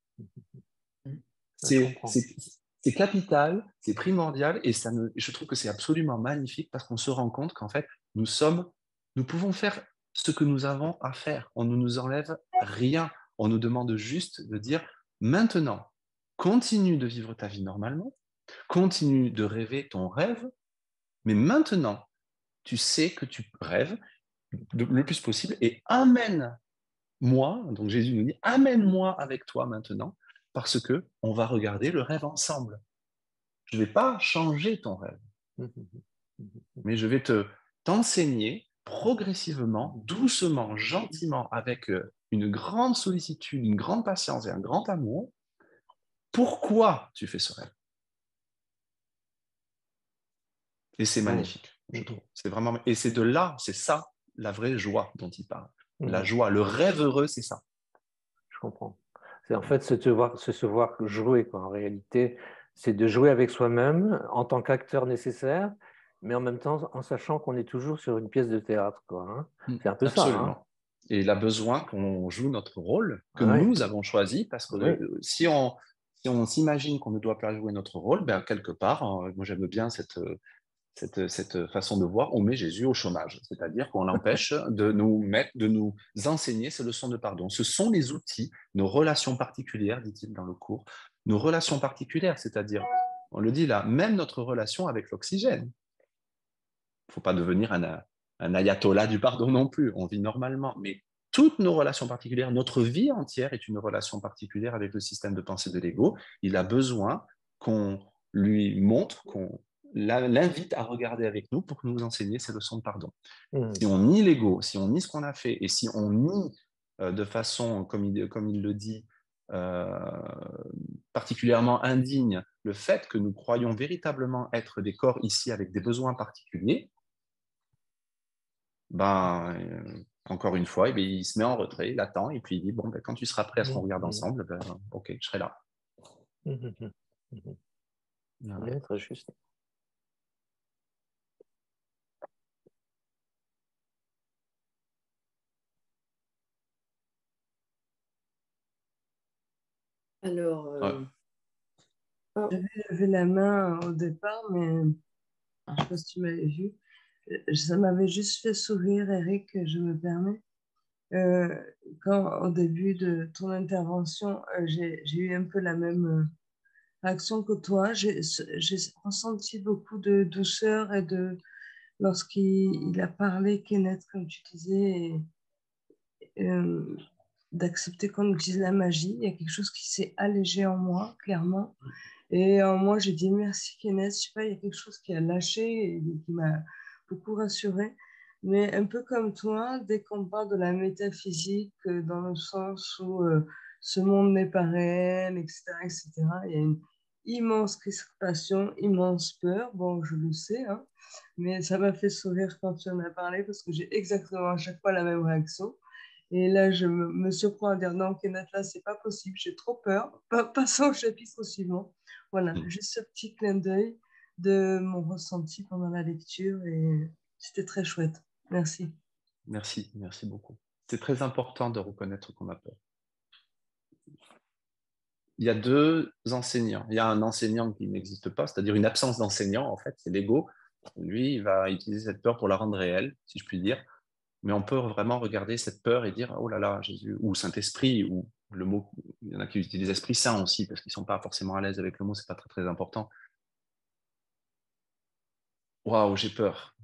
C'est, c'est, c'est capital, c'est primordial, et ça ne, je trouve que c'est absolument magnifique parce qu'on se rend compte qu'en fait, nous sommes, nous pouvons faire ce que nous avons à faire. On ne nous enlève rien. On nous demande juste de dire, maintenant, continue de vivre ta vie normalement, continue de rêver ton rêve, mais maintenant, tu sais que tu rêves, le plus possible et amène-moi, donc Jésus nous dit, amène-moi avec toi maintenant, parce que on va regarder le rêve ensemble. Je ne vais pas changer ton rêve, mais je vais te t'enseigner progressivement, doucement, gentiment, avec une grande sollicitude, une grande patience et un grand amour, pourquoi tu fais ce rêve. Et c'est magnifique, je trouve. C'est vraiment, et c'est de là, c'est ça, la vraie joie dont il parle. La joie, le rêve heureux, c'est ça. Je comprends. C'est en fait se, te voir, se, se voir jouer, quoi. En réalité, c'est de jouer avec soi-même en tant qu'acteur nécessaire, mais en même temps en sachant qu'on est toujours sur une pièce de théâtre, quoi. Hein. C'est un peu Absolument. ça. Hein. Et il a besoin qu'on joue notre rôle que ah nous ouais. avons choisi, parce que ouais. si on si on s'imagine qu'on ne doit pas jouer notre rôle, ben quelque part, moi j'aime bien cette Cette, cette façon de voir, on met Jésus au chômage, c'est-à-dire qu'on l'empêche de nous mettre, de nous enseigner ces leçons de pardon. Ce sont les outils, nos relations particulières, dit-il dans le cours, nos relations particulières, c'est-à-dire, on le dit là, même notre relation avec l'oxygène. Il ne faut pas devenir un, un ayatollah du pardon non plus, on vit normalement, mais toutes nos relations particulières, notre vie entière est une relation particulière avec le système de pensée de l'ego. Il a besoin qu'on lui montre, qu'on l'invite à regarder avec nous pour nous enseigner ces leçons de pardon. Mmh. Si on nie l'ego, si on nie ce qu'on a fait, et si on nie euh, de façon, comme il, comme il le dit, euh, particulièrement indigne, le fait que nous croyons véritablement être des corps ici avec des besoins particuliers, ben, euh, encore une fois, eh bien, il se met en retrait, il attend, et puis il dit, bon, ben, quand tu seras prêt à ce qu'on regarde ensemble, ben, ok, je serai là. Mmh, mmh, mmh. Voilà. Bien, très juste. Alors, Ouais. euh, oh, J'avais levé la main au départ, mais je ne sais pas si tu m'avais vu. Ça m'avait juste fait sourire, Eric, je me permets. Euh, quand au début de ton intervention, euh, j'ai, j'ai eu un peu la même euh, réaction que toi. J'ai, j'ai ressenti beaucoup de douceur et de lorsqu'il il a parlé, Kenneth, comme tu disais, et, euh, d'accepter qu'on utilise la magie. Il y a quelque chose qui s'est allégé en moi, clairement. Et en moi, j'ai dit merci, Kenneth. Je sais pas, il y a quelque chose qui a lâché et qui m'a beaucoup rassurée. Mais un peu comme toi, dès qu'on parle de la métaphysique, euh, dans le sens où euh, ce monde n'est pas réel, et cetera, et cetera, il y a une immense crispation, immense peur. Bon, je le sais, hein, mais ça m'a fait sourire quand tu en as parlé parce que j'ai exactement à chaque fois la même réaction. Et là, je me, me surprends à dire non, Kenneth, là, c'est pas possible, j'ai trop peur. Pa- Passons au chapitre suivant. Voilà, Mm. juste ce petit clin d'œil de mon ressenti pendant la lecture et c'était très chouette. Merci. Merci, merci beaucoup. C'est très important de reconnaître qu'on a peur. Il y a deux enseignants. Il y a un enseignant qui n'existe pas, c'est-à-dire une absence d'enseignant, en fait, c'est l'ego. Lui, il va utiliser cette peur pour la rendre réelle, si je puis dire. Mais on peut vraiment regarder cette peur et dire, oh là là, Jésus, ou Saint-Esprit, ou le mot, il y en a qui utilisent Esprit Saint aussi, parce qu'ils ne sont pas forcément à l'aise avec le mot, c'est pas très très important. Waouh, j'ai peur.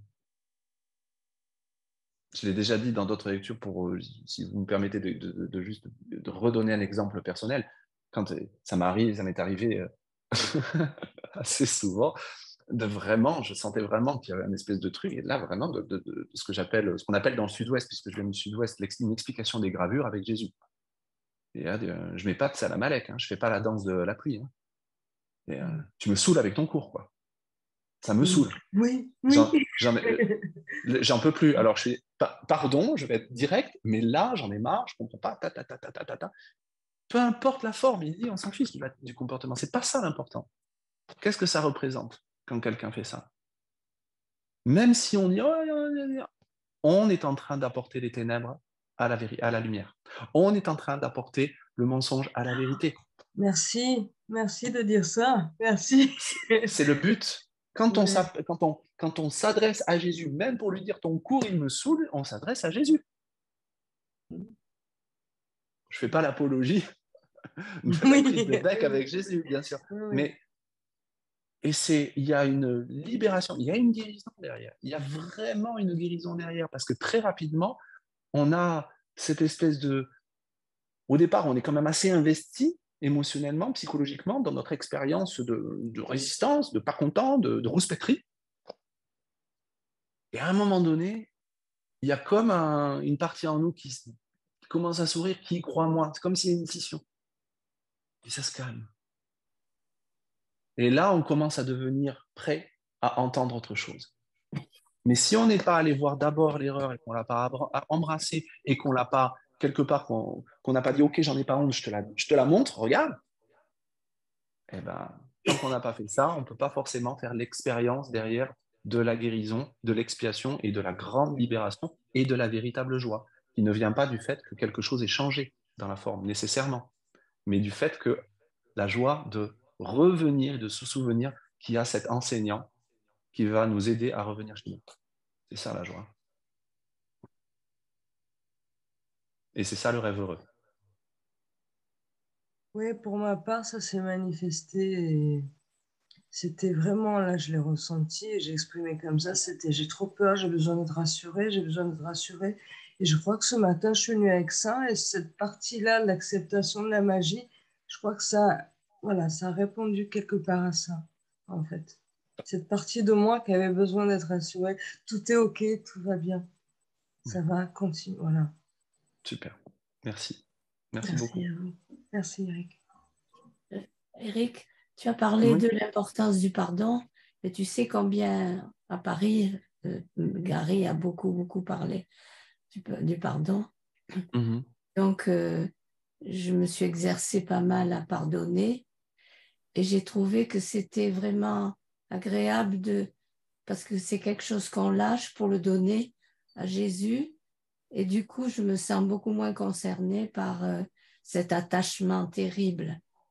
Je l'ai déjà dit dans d'autres lectures, pour, euh, si vous me permettez de, de, de juste de redonner un exemple personnel. Quand ça m'arrive, ça m'est arrivé euh, assez souvent, de vraiment, je sentais vraiment qu'il y avait une espèce de truc, et là vraiment de, de, de ce que j'appelle, ce qu'on appelle dans le sud-ouest, puisque je viens du sud-ouest, une explication des gravures avec Jésus. Et là, euh, je mets pas de ça à la Malek, hein, je fais pas la danse de la pluie. Hein. Et, euh, tu me saoules avec ton cours, quoi. Ça me saoule. Oui, J'en, oui. j'en, j'en peux plus. Alors, je fais, pardon, je vais être direct, mais là, j'en ai marre, je comprends pas. Ta, ta, ta, ta, ta, ta, ta. Peu importe la forme, il dit, on s'en fiche du comportement. C'est pas ça l'important. Qu'est-ce que ça représente quand quelqu'un fait ça? Même si on dit, oh, on est en train d'apporter les ténèbres à la, véri- à la lumière. On est en train d'apporter le mensonge à la vérité. Merci, merci de dire ça. Merci. C'est le but. Quand on, Ouais. quand on, quand on s'adresse à Jésus, même pour lui dire ton cours, il me saoule, on s'adresse à Jésus. Je ne fais pas l'apologie de la Oui. prise de bec avec Jésus, bien sûr. Oui. Mais et c'est, il y a une libération, il y a une guérison derrière. Il y a vraiment une guérison derrière parce que très rapidement, on a cette espèce de. Au départ, on est quand même assez investi émotionnellement, psychologiquement, dans notre expérience de, de résistance, de pas content, de, de rouspéterie. Et à un moment donné, il y a comme un, une partie en nous qui, qui commence à sourire, qui y croit moins. C'est comme s'il y a une scission. Et ça se calme. Et là, on commence à devenir prêt à entendre autre chose. Mais si on n'est pas allé voir d'abord l'erreur et qu'on ne l'a pas embrassée et qu'on l'a pas, quelque part, qu'on qu'on n'a pas dit, OK, j'en ai pas honte, je te la, je te la montre, regarde, eh ben, tant qu'on n'a pas fait ça, on ne peut pas forcément faire l'expérience derrière de la guérison, de l'expiation et de la grande libération et de la véritable joie, qui ne vient pas du fait que quelque chose ait changé dans la forme, nécessairement, mais du fait que la joie de revenir, de se souvenir qu'il y a cet enseignant qui va nous aider à revenir chez nous. C'est ça la joie. Et c'est ça le rêve heureux. Oui, pour ma part, ça s'est manifesté et c'était vraiment, là, je l'ai ressenti et j'ai exprimé comme ça, c'était j'ai trop peur, j'ai besoin d'être rassurée, j'ai besoin d'être rassurée. Et je crois que ce matin, je suis venue avec ça et cette partie-là, l'acceptation de la magie, je crois que ça, voilà, ça a répondu quelque part à ça, en fait. Cette partie de moi qui avait besoin d'être rassurée, tout est OK, tout va bien, ça va continuer, voilà. Super, merci. Merci, Merci beaucoup. à vous. Merci Eric. Eric, tu as parlé Oui. de l'importance du pardon, et tu sais combien à Paris, euh, Gary a beaucoup, beaucoup parlé du, du pardon. Mm-hmm. Donc, euh, je me suis exercée pas mal à pardonner et j'ai trouvé que c'était vraiment agréable de, parce que c'est quelque chose qu'on lâche pour le donner à Jésus. Et du coup, je me sens beaucoup moins concernée par euh, cet attachement terrible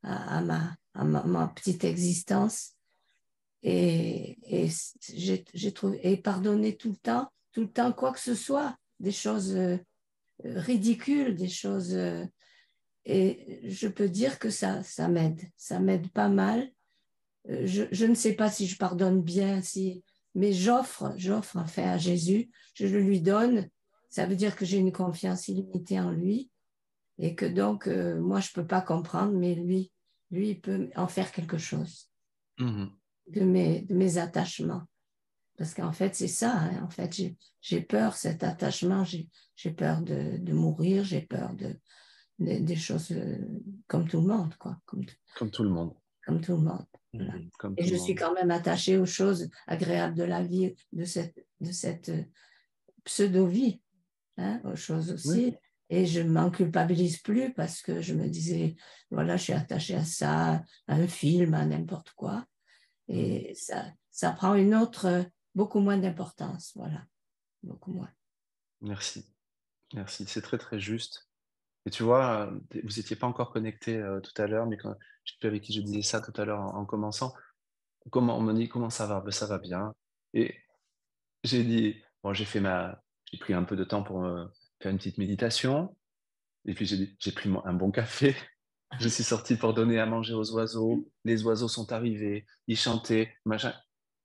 à, à, ma, à ma, ma petite existence. Et, et j'ai trouvé, et pardonner tout le temps, tout le temps, quoi que ce soit, des choses euh, ridicules, des choses. Euh, et je peux dire que ça, ça m'aide, ça m'aide pas mal. Euh, je, je ne sais pas si je pardonne bien, si, mais j'offre, j'offre enfin à Jésus, je le lui donne. Ça veut dire que j'ai une confiance illimitée en lui et que donc, euh, moi, je peux pas comprendre, mais lui, lui, il peut en faire quelque chose Mmh. de mes, de mes attachements. Parce qu'en fait, c'est ça. Hein. En fait, j'ai peur, cet attachement, j'ai peur de, de mourir, j'ai peur de, de, des choses euh, comme tout le monde, quoi. Comme, Comme tout le monde. Comme tout le monde. Voilà. Mmh. Comme Et tout je le suis monde. quand même attachée aux choses agréables de la vie, de cette, de cette pseudo-vie, hein, aux choses aussi. Oui. Et je ne m'en culpabilise plus parce que je me disais, voilà, je suis attachée à ça, à un film, à n'importe quoi. Et mmh. ça, ça prend une autre, beaucoup moins d'importance, voilà, beaucoup moins. Merci, merci, c'est très très juste. Et tu vois, vous n'étiez pas encore connecté euh, tout à l'heure, mais quand je sais plus avec qui je disais ça tout à l'heure en, en commençant, comment on me dit comment ça va? Ben, ça va bien. Et j'ai dit, bon, j'ai fait ma, j'ai pris un peu de temps pour euh, faire une petite méditation. Et puis j'ai dit, j'ai pris un bon café. Je suis sorti pour donner à manger aux oiseaux. Les oiseaux sont arrivés, ils chantaient, machin.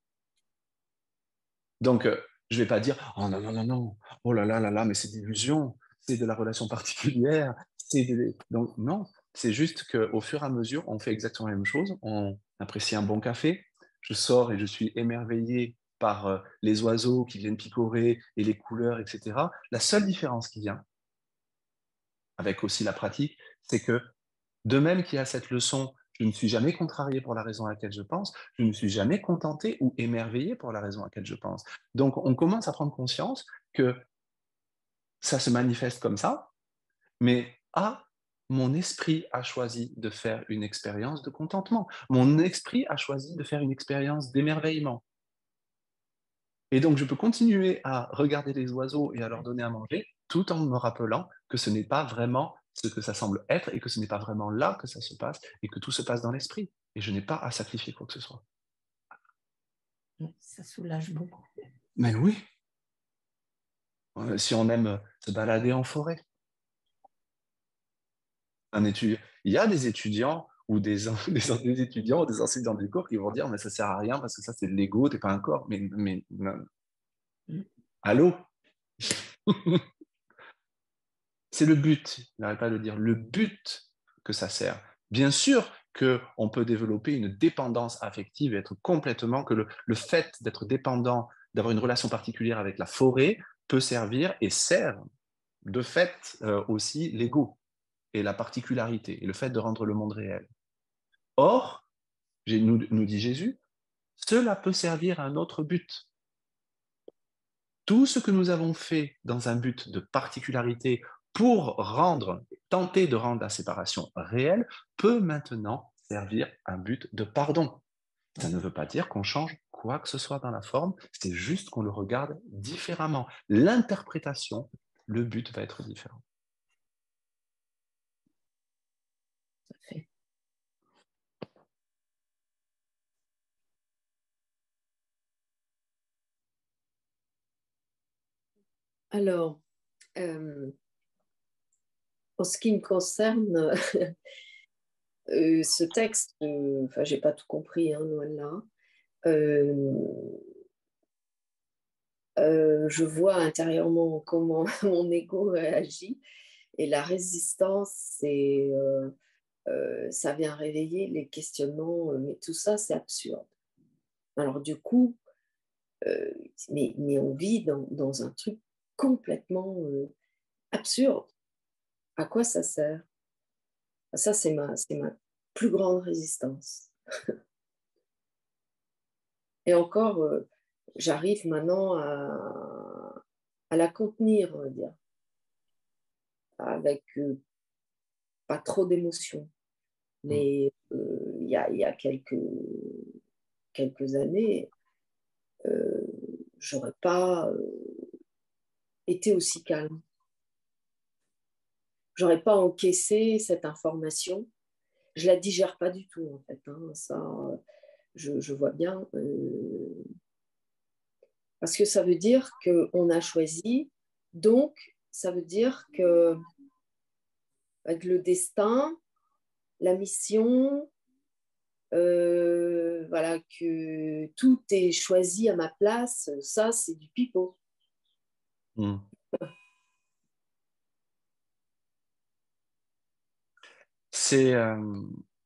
Donc, euh, je ne vais pas dire, oh non, non, non, non, oh là là là là, mais c'est d'illusion, c'est de la relation particulière. De... Donc, non, c'est juste qu'au fur et à mesure, on fait exactement la même chose. On apprécie un bon café. Je sors et je suis émerveillé par euh, les oiseaux qui viennent picorer et les couleurs, et cetera. La seule différence qui vient, avec aussi la pratique, c'est que de même qu'il y a cette leçon, je ne suis jamais contrarié pour la raison à laquelle je pense, je ne suis jamais contenté ou émerveillé pour la raison à laquelle je pense. Donc, on commence à prendre conscience que ça se manifeste comme ça, mais ah, mon esprit a choisi de faire une expérience de contentement. Mon esprit a choisi de faire une expérience d'émerveillement. Et donc, je peux continuer à regarder les oiseaux et à leur donner à manger, tout en me rappelant que ce n'est pas vraiment ce que ça semble être et que ce n'est pas vraiment là que ça se passe et que tout se passe dans l'esprit. Et je n'ai pas à sacrifier quoi que ce soit. Ça soulage beaucoup. Mais oui. Si on aime se balader en forêt. Un étudiant, il y a des étudiants ou des, des, des étudiants ou des enseignants du cours qui vont dire mais ça sert à rien parce que ça c'est de l'ego, t'es pas un corps. Mais, mais, mais... Mm. Allô. C'est le but, je n'arrête pas de dire, le but que ça sert. Bien sûr qu'on peut développer une dépendance affective et être complètement, que le, le fait d'être dépendant, d'avoir une relation particulière avec la forêt peut servir et sert de fait euh, aussi l'ego et la particularité et le fait de rendre le monde réel. Or, nous, nous dit Jésus, cela peut servir à un autre but. Tout ce que nous avons fait dans un but de particularité pour rendre, tenter de rendre la séparation réelle, peut maintenant servir un but de pardon. Ça ne veut pas dire qu'on change quoi que ce soit dans la forme, c'est juste qu'on le regarde différemment. L'interprétation, le but va être différent. Ça fait. Alors, euh, en ce qui me concerne, euh, ce texte, euh, enfin, j'ai pas tout compris, hein, loin de là. Euh, euh, je vois intérieurement comment mon ego réagit et la résistance, c'est, euh, euh, ça vient réveiller les questionnements, mais tout ça, c'est absurde. Alors, du coup, euh, mais, mais on vit dans, dans un truc complètement euh, absurde. À quoi ça sert? Ça, c'est ma, c'est ma plus grande résistance. Et encore, euh, j'arrive maintenant à, à la contenir, on va dire, avec euh, pas trop d'émotions. Mais euh, il y a, y a quelques, quelques années, euh, j'aurais pas euh, été aussi calme. J'aurais pas encaissé cette information je la digère pas du tout, en fait. Hein. Ça, je, je vois bien. Euh, parce que ça veut dire qu'on a choisi, donc ça veut dire que avec le destin, la mission, euh, voilà, que tout est choisi à ma place, ça, c'est du pipeau. Mm. C'est euh,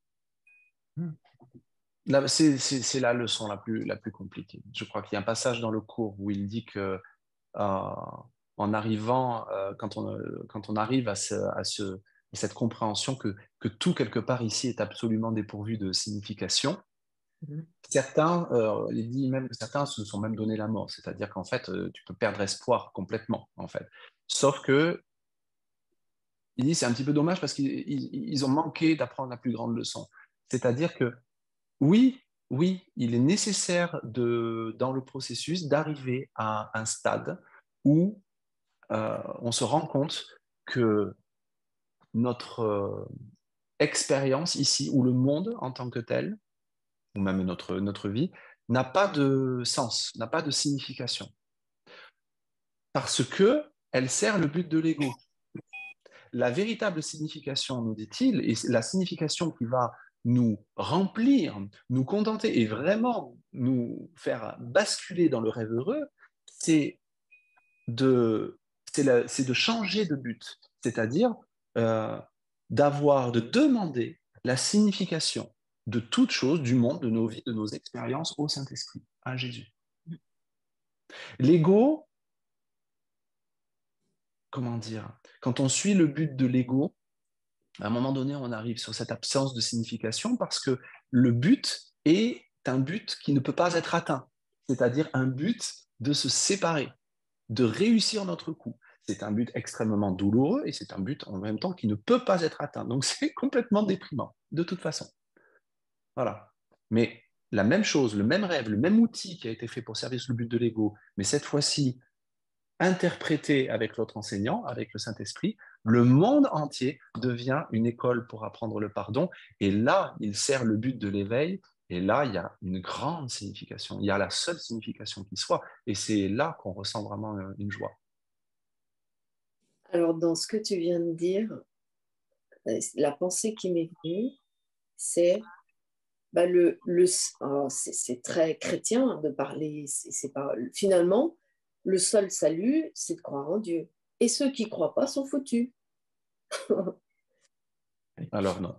là, c'est, c'est, c'est la leçon la plus, la plus compliquée. Je crois qu'il y a un passage dans le cours où il dit que euh, en arrivant, euh, quand, on, quand on arrive à, ce, à, ce, à cette compréhension que, que tout quelque part ici est absolument dépourvu de signification, Mhm. certains, euh, il dit même, certains se sont même donné la mort, c'est-à-dire qu'en fait, euh, tu peux perdre espoir complètement, en fait. Sauf que il dit c'est un petit peu dommage parce qu'ils ils, ils ont manqué d'apprendre la plus grande leçon. C'est-à-dire que oui, oui, il est nécessaire de, dans le processus d'arriver à un stade où euh, on se rend compte que notre euh, expérience ici, ou le monde en tant que tel, ou même notre, notre vie, n'a pas de sens, n'a pas de signification. Parce que elle sert le but de l'ego. La véritable signification, nous dit-il, et la signification qui va nous remplir, nous contenter et vraiment nous faire basculer dans le rêve heureux, c'est de, c'est la- c'est de changer de but, c'est-à-dire euh, d'avoir, de demander la signification de toute chose, du monde, de nos vies, de nos expériences au Saint-Esprit, à Jésus. L'ego, comment dire, quand on suit le but de l'ego, à un moment donné, on arrive sur cette absence de signification parce que le but est un but qui ne peut pas être atteint, c'est-à-dire un but de se séparer, de réussir notre coup. C'est un but extrêmement douloureux et c'est un but en même temps qui ne peut pas être atteint. Donc c'est complètement déprimant, de toute façon. Voilà. Mais la même chose, le même rêve, le même outil qui a été fait pour servir le but de l'ego, mais cette fois-ci interprété avec l'autre enseignant, avec le Saint-Esprit, le monde entier devient une école pour apprendre le pardon. Et là, il sert le but de l'éveil. Et là, il y a une grande signification. Il y a la seule signification qui soit. Et c'est là qu'on ressent vraiment une joie. Alors, dans ce que tu viens de dire, la pensée qui m'est venue, c'est bah, le, le, oh, c'est très chrétien de parler, c'est pas, finalement, le seul salut, c'est de croire en Dieu. Et ceux qui ne croient pas sont foutus. Alors non.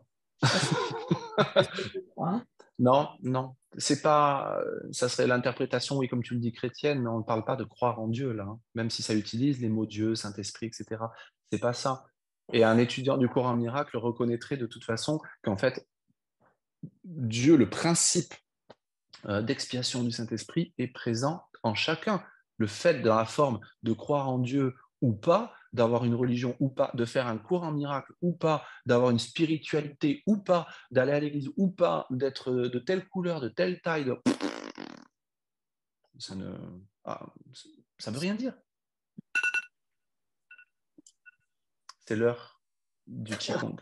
Non, non. C'est pas, ça serait l'interprétation, oui, comme tu le dis, chrétienne, mais on ne parle pas de croire en Dieu, là. Hein. Même si ça utilise les mots Dieu, Saint-Esprit, et cetera. C'est pas ça. Et un étudiant du cours en miracle reconnaîtrait de toute façon qu'en fait, Dieu, le principe euh, d'expiation du Saint-Esprit est présent en chacun. Le fait, dans la forme, de croire en Dieu ou pas, d'avoir une religion ou pas, de faire un cours en miracle ou pas, d'avoir une spiritualité ou pas, d'aller à l'église ou pas, d'être de telle couleur, de telle taille, de... ça ne ah, ça veut rien dire. C'est l'heure du Qigong.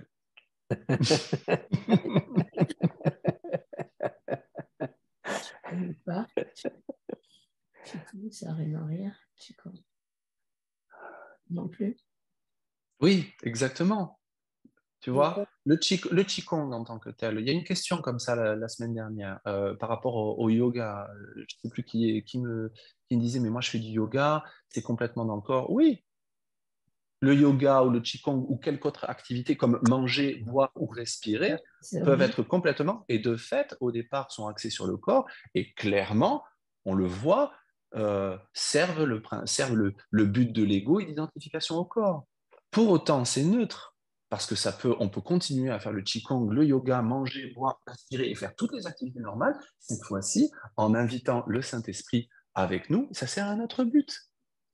Pas. Ça n'a rien à rien. Non plus. Oui, exactement. Tu vois, le, chi, le Qigong en tant que tel. Il y a une question comme ça la, la semaine dernière euh, par rapport au, au yoga. Je ne sais plus qui, est, qui, me, qui me disait, mais moi je fais du yoga, c'est complètement dans le corps. Oui, le yoga ou le Qigong ou quelque autre activité comme manger, boire ou respirer peuvent être complètement, et de fait, au départ, sont axés sur le corps et clairement, on le voit, euh, servent, le, servent le, le but de l'ego et d'identification au corps. Pour autant, c'est neutre. Parce que ça peut, on peut continuer à faire le Qigong, le yoga, manger, boire, respirer et faire toutes les activités normales, cette fois-ci, en invitant le Saint-Esprit avec nous, ça sert à notre but.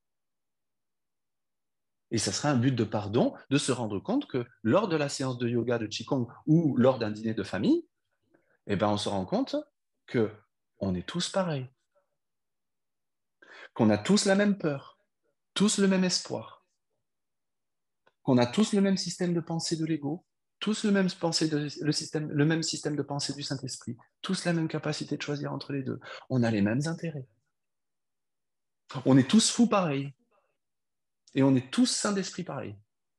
Et ça sera un but de pardon, de se rendre compte que lors de la séance de yoga, de Qigong ou lors d'un dîner de famille, eh ben, on se rend compte qu'on est tous pareils, qu'on a tous la même peur, tous le même espoir, qu'on a tous le même système de pensée de l'ego, tous le même, pensée de, le, système, le même système de pensée du Saint-Esprit, tous la même capacité de choisir entre les deux. On a les mêmes intérêts. On est tous fous pareils. Et on est tous saints d'esprit pareil.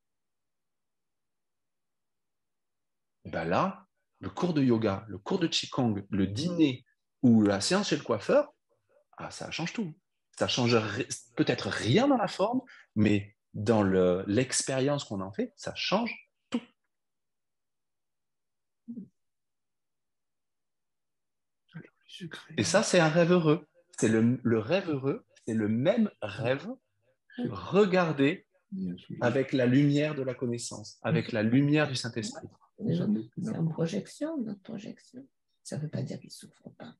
Et bien là, le cours de yoga, le cours de Qigong, le dîner ou la séance chez le coiffeur, ah, ça change tout. Ça change peut-être rien dans la forme, mais dans le, l'expérience qu'on en fait, ça change tout. Et ça, c'est un rêve heureux. C'est le, le rêve heureux, c'est le même rêve regardé avec la lumière de la connaissance, avec la lumière du Saint-Esprit. C'est une projection, notre projection. Ça ne veut pas dire qu'ils ne souffrent pas.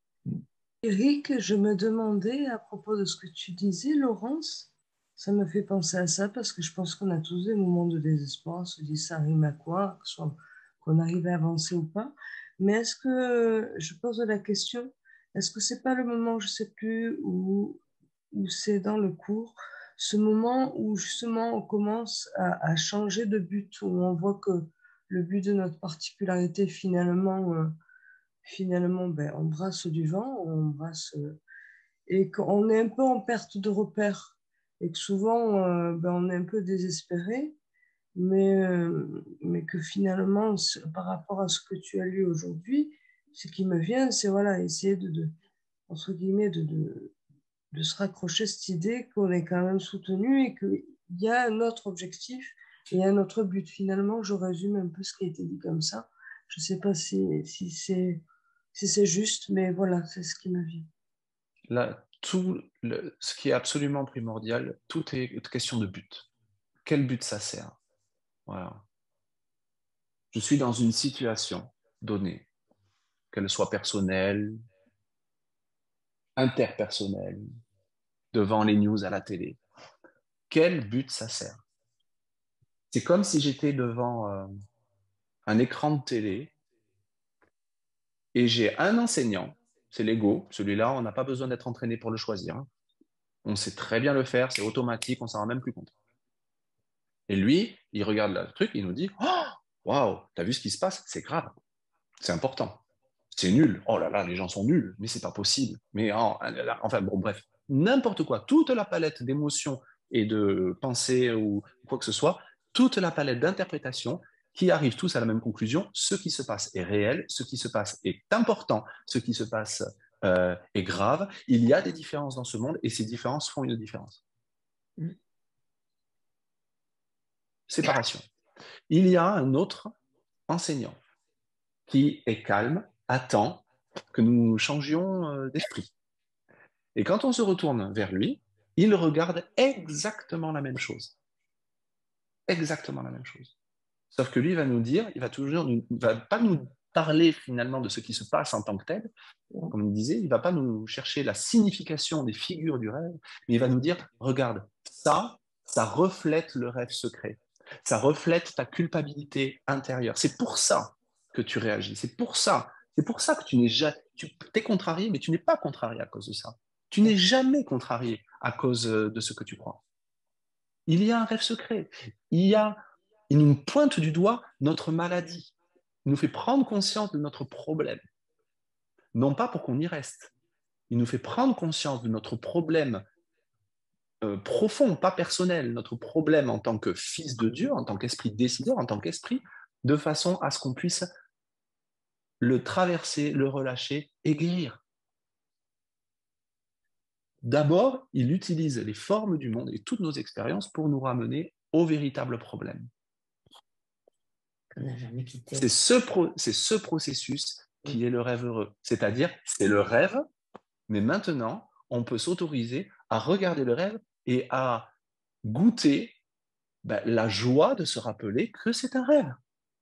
Eric, je me demandais à propos de ce que tu disais, Laurence, ça me fait penser à ça parce que je pense qu'on a tous des moments de désespoir, on se dit ça rime à quoi, soit qu'on arrive à avancer ou pas. Mais est-ce que, je pose la question, est-ce que c'est pas le moment, je sais plus, où, où c'est dans le cours, ce moment où justement on commence à, à changer de but, où on voit que le but de notre particularité finalement... Euh, finalement, ben, on brasse du vent, on brasse, euh, et qu'on est un peu en perte de repère, et que souvent, euh, ben, on est un peu désespéré, mais, euh, mais que finalement, par rapport à ce que tu as lu aujourd'hui, ce qui me vient, c'est voilà, essayer de, de entre guillemets, de, de, de se raccrocher à cette idée qu'on est quand même soutenu et qu'il y a un autre objectif et un autre but. Finalement, je résume un peu ce qui a été dit comme ça. Je ne sais pas si, si c'est si c'est juste, mais voilà, c'est ce qui me vient. Là, tout le, ce qui est absolument primordial, tout est question de but. Quel but ça sert? Voilà. Je suis dans une situation donnée, qu'elle soit personnelle, interpersonnelle, devant les news à la télé. Quel but ça sert? C'est comme si j'étais devant euh, un écran de télé et j'ai un enseignant, c'est l'ego, celui-là, on n'a pas besoin d'être entraîné pour le choisir. Hein. On sait très bien le faire, c'est automatique, on s'en rend même plus compte. Et lui, il regarde le truc, il nous dit oh, waouh, t'as vu ce qui se passe? C'est grave, c'est important. C'est nul. Oh là là, les gens sont nuls, mais c'est pas possible. Mais oh, enfin bon, bref, n'importe quoi, toute la palette d'émotions et de pensées ou quoi que ce soit, toute la palette d'interprétations qui arrivent tous à la même conclusion, ce qui se passe est réel, ce qui se passe est important, ce qui se passe euh, est grave. Il y a des différences dans ce monde et ces différences font une différence. Mm. Séparation. Il y a un autre enseignant qui est calme, attend que nous changions d'esprit. Et quand on se retourne vers lui, il regarde exactement la même chose. Exactement la même chose. Sauf que lui va nous dire, il va toujours, il va pas nous parler finalement de ce qui se passe en tant que tel, comme il disait, il va pas nous chercher la signification des figures du rêve, mais il va nous dire, regarde, ça, ça reflète le rêve secret. Ça reflète ta culpabilité intérieure. C'est pour ça que tu réagis. C'est pour ça. C'est pour ça que tu n'es jamais, tu es contrarié, mais tu n'es pas contrarié à cause de ça. Tu n'es jamais contrarié à cause de ce que tu crois. Il y a un rêve secret. Il y a, il nous pointe du doigt notre maladie. Il nous fait prendre conscience de notre problème. Non pas pour qu'on y reste. Il nous fait prendre conscience de notre problème Euh, profond, pas personnel, notre problème en tant que fils de Dieu, en tant qu'esprit décideur, en tant qu'esprit, de façon à ce qu'on puisse le traverser, le relâcher et guérir. D'abord, il utilise les formes du monde et toutes nos expériences pour nous ramener au véritable problème. C'est ce, pro- c'est ce processus qui est le rêve heureux. C'est-à-dire, c'est le rêve, mais maintenant, on peut s'autoriser à regarder le rêve et à goûter ben, la joie de se rappeler que c'est un rêve.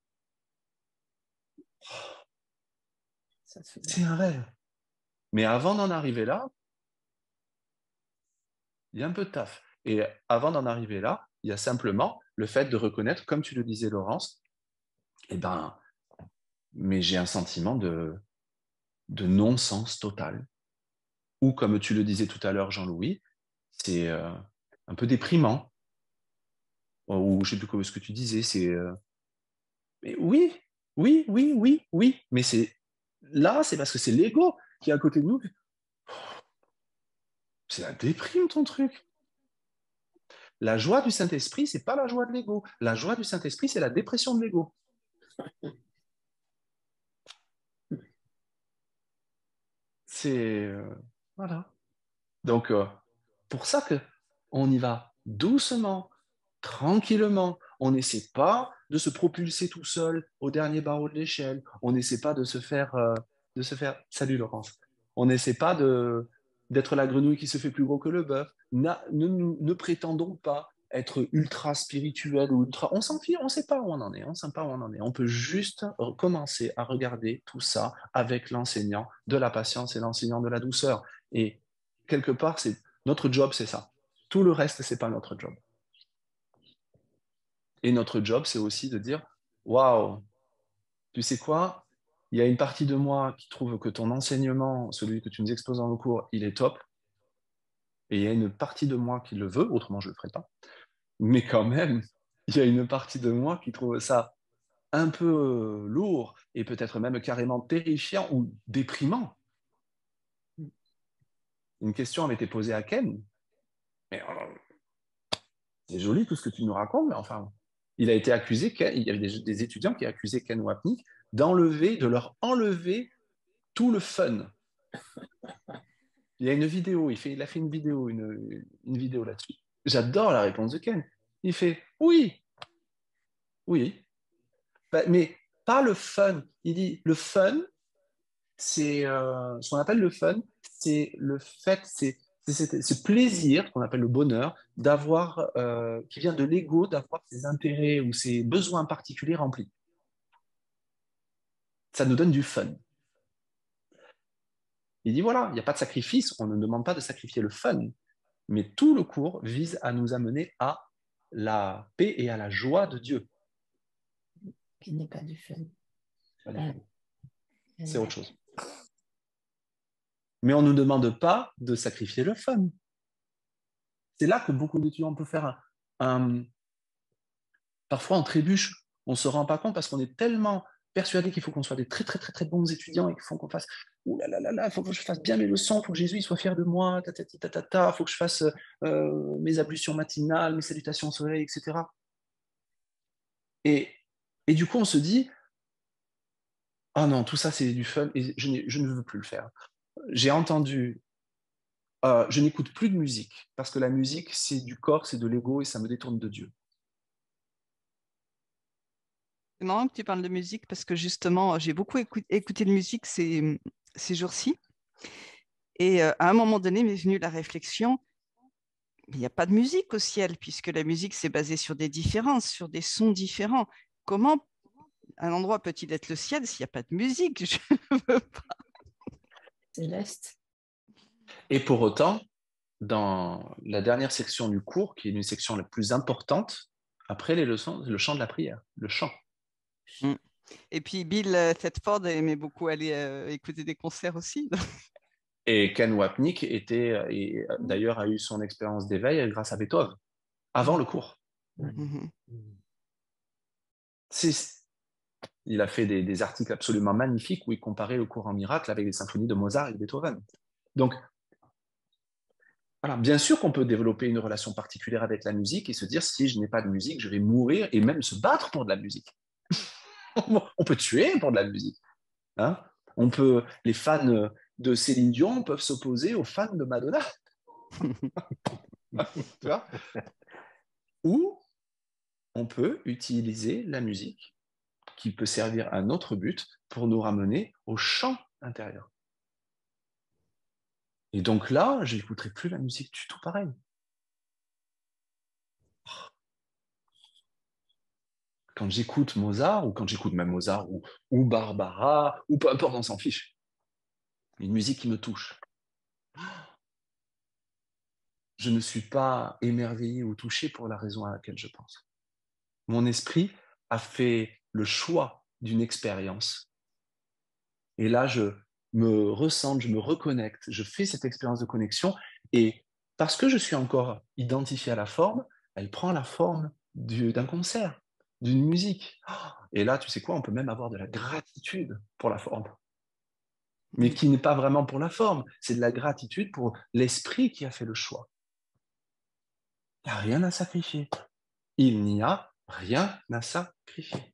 C'est un rêve. Mais avant d'en arriver là, il y a un peu de taf. Et avant d'en arriver là, il y a simplement le fait de reconnaître, comme tu le disais, Laurence, eh ben, mais j'ai un sentiment de, de non-sens total. Ou comme tu le disais tout à l'heure, Jean-Louis, c'est euh, un peu déprimant. Ou je ne sais plus ce que tu disais, c'est... Euh, Mais oui, oui, oui, oui, oui. Mais c'est là, c'est parce que c'est l'ego qui est à côté de nous. C'est la déprime, ton truc. La joie du Saint-Esprit, c'est pas la joie de l'ego. La joie du Saint-Esprit, c'est la dépression de l'ego. C'est... euh, voilà. Donc, euh, pour ça que on y va doucement, tranquillement. On n'essaie pas de se propulser tout seul au dernier barreau de l'échelle. On n'essaie pas de se faire... euh, de se faire... Salut, Laurence. On n'essaie pas de, d'être la grenouille qui se fait plus gros que le bœuf. Na- ne, ne, ne prétendons pas être ultra spirituel ou ultra... On s'en fiche, on ne sait pas où on en est, on ne sait pas où on en est. On peut juste commencer à regarder tout ça avec l'enseignant de la patience et l'enseignant de la douceur. Et quelque part, c'est notre job, c'est ça. Tout le reste, c'est pas notre job. Et notre job, c'est aussi de dire, waouh, tu sais quoi? Il y a une partie de moi qui trouve que ton enseignement, celui que tu nous exposes dans le cours, il est top. Et il y a une partie de moi qui le veut, autrement je ne le ferai pas. Mais quand même, il y a une partie de moi qui trouve ça un peu lourd et peut-être même carrément terrifiant ou déprimant. Une question avait été posée à Ken. Mais euh, c'est joli tout ce que tu nous racontes, mais enfin, il a été accusé, Ken, il y avait des, des étudiants qui accusaient Ken Wapnick d'enlever, de leur enlever tout le fun. Il y a une vidéo, il, fait, il a fait une vidéo, une, une vidéo là-dessus. J'adore la réponse de Ken. Il fait oui, oui, bah, mais pas le fun. Il dit le fun, c'est euh, ce qu'on appelle le fun, c'est le fait, c'est ce plaisir qu'on appelle le bonheur d'avoir, euh, qui vient de l'ego, d'avoir ses intérêts ou ses besoins particuliers remplis. Ça nous donne du fun. Il dit voilà, il n'y a pas de sacrifice, on ne demande pas de sacrifier le fun, mais tout le cours vise à nous amener à la paix et à la joie de Dieu. Qui n'est pas du fun. Euh, C'est autre chose. Mais on ne nous demande pas de sacrifier le fun. C'est là que beaucoup d'étudiants peuvent faire un, un... Parfois, on trébuche, on ne se rend pas compte parce qu'on est tellement persuadé qu'il faut qu'on soit des très, très, très, très bons étudiants et qu'il faut qu'on fasse « Ouh là là là là, il faut que je fasse bien mes leçons, il faut que Jésus il soit fier de moi, ta ta ta ta ta, il faut que je fasse euh, mes ablutions matinales, mes salutations au soleil, et cetera » Et, et du coup, on se dit « Ah non, tout ça, c'est du fun et je, je ne veux plus le faire. » J'ai entendu Euh, je n'écoute plus de musique parce que la musique, c'est du corps, c'est de l'ego et ça me détourne de Dieu. C'est marrant que tu parles de musique parce que justement, j'ai beaucoup écouté, écouté de musique ces, ces jours-ci. Et euh, à un moment donné, m'est venue la réflexion, mais il n'y a pas de musique au ciel puisque la musique, c'est basé sur des différences, sur des sons différents. Comment un endroit peut-il être le ciel s'il n'y a pas de musique? Je ne veux pas. Céleste. Et pour autant, dans la dernière section du cours, qui est une section la plus importante, après les leçons, le chant de la prière, le chant. Mm. Et puis Bill Thetford aimait beaucoup aller euh, écouter des concerts aussi. Et Ken Wapnick était, et d'ailleurs a eu son expérience d'éveil grâce à Beethoven, avant le cours. Mm-hmm. C'est, il a fait des, des articles absolument magnifiques où il comparait le cours en miracle avec les symphonies de Mozart et de Beethoven. Donc, voilà, bien sûr qu'on peut développer une relation particulière avec la musique et se dire si je n'ai pas de musique, je vais mourir et même se battre pour de la musique. On peut tuer pour de la musique. Hein, on peut, les fans de Céline Dion peuvent s'opposer aux fans de Madonna. Tu vois? Ou on peut utiliser la musique qui peut servir à un autre but pour nous ramener au chant intérieur. Et donc là, je n'écouterai plus la musique du tout pareil. Quand j'écoute Mozart, ou quand j'écoute même Mozart, ou, ou Barbara, ou peu importe, on s'en fiche. Une musique qui me touche. Je ne suis pas émerveillé ou touché pour la raison à laquelle je pense. Mon esprit a fait le choix d'une expérience. Et là, je me ressens, je me reconnecte, je fais cette expérience de connexion, et parce que je suis encore identifié à la forme, elle prend la forme du, d'un concert. d'une musique. Et là, tu sais quoi, on peut même avoir de la gratitude pour la forme. Mais qui n'est pas vraiment pour la forme, c'est de la gratitude pour l'esprit qui a fait le choix. Il n'y a rien à sacrifier. Il n'y a rien à sacrifier.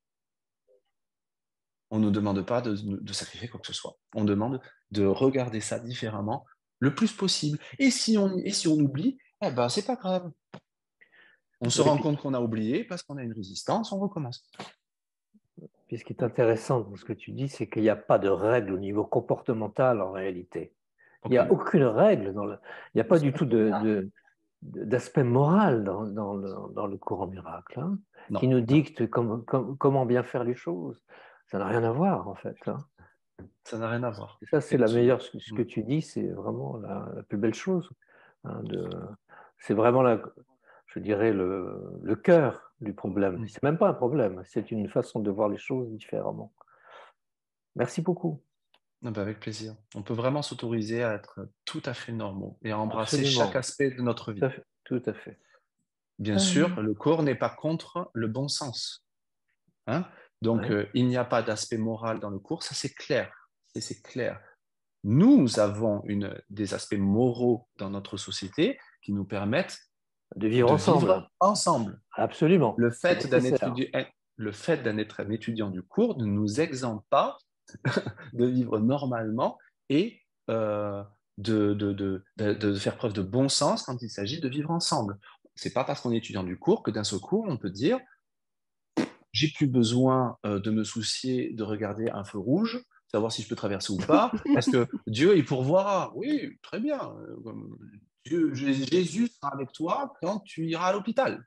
On ne nous demande pas de, de sacrifier quoi que ce soit. On demande de regarder ça différemment le plus possible. Et si on, et si on oublie, eh ben, c'est pas grave. On se Oui, rend puis, compte qu'on a oublié parce qu'on a une résistance, on recommence. puis ce qui est intéressant dans ce que tu dis, c'est qu'il n'y a pas de règle au niveau comportemental en réalité. Il n'y a aucune règle, dans le, il n'y a pas du tout de, de, d'aspect moral dans, dans, le, dans le courant miracle, hein, Non, qui nous non. dicte com, com, comment bien faire les choses. Ça n'a rien à voir, en fait. Hein. Ça n'a rien à voir. Et ça, c'est la meilleure, ce, ce que tu dis, c'est vraiment la, la plus belle chose. Hein, de, c'est vraiment, la, je dirais, le, le cœur du problème. Mm. C'est même pas un problème, c'est une façon de voir les choses différemment. Merci beaucoup. Ah ben avec plaisir. On peut vraiment s'autoriser à être tout à fait normaux et à embrasser Absolument. chaque aspect de notre vie. Tout à fait. Tout à fait. Bien Euh, sûr, le cours n'est pas contre le bon sens. Hein? Donc, Ouais. euh, il n'y a pas d'aspect moral dans le cours, ça c'est clair. C'est, c'est clair. Nous avons une, des aspects moraux dans notre société qui nous permettent De vivre de ensemble. vivre ensemble. Absolument. Le fait, C'est d'en nécessaire. être, étudiant, le fait d'en être un étudiant du cours ne nous exempte pas de vivre normalement et euh, de, de, de, de, de faire preuve de bon sens quand il s'agit de vivre ensemble. C'est pas parce qu'on est étudiant du cours que d'un seul coup, on peut dire j'ai plus besoin euh, de me soucier de regarder un feu rouge, savoir si je peux traverser ou pas. Est-ce que Dieu, il pourvoira? Oui, très bien. Dieu, Jésus sera avec toi quand tu iras à l'hôpital.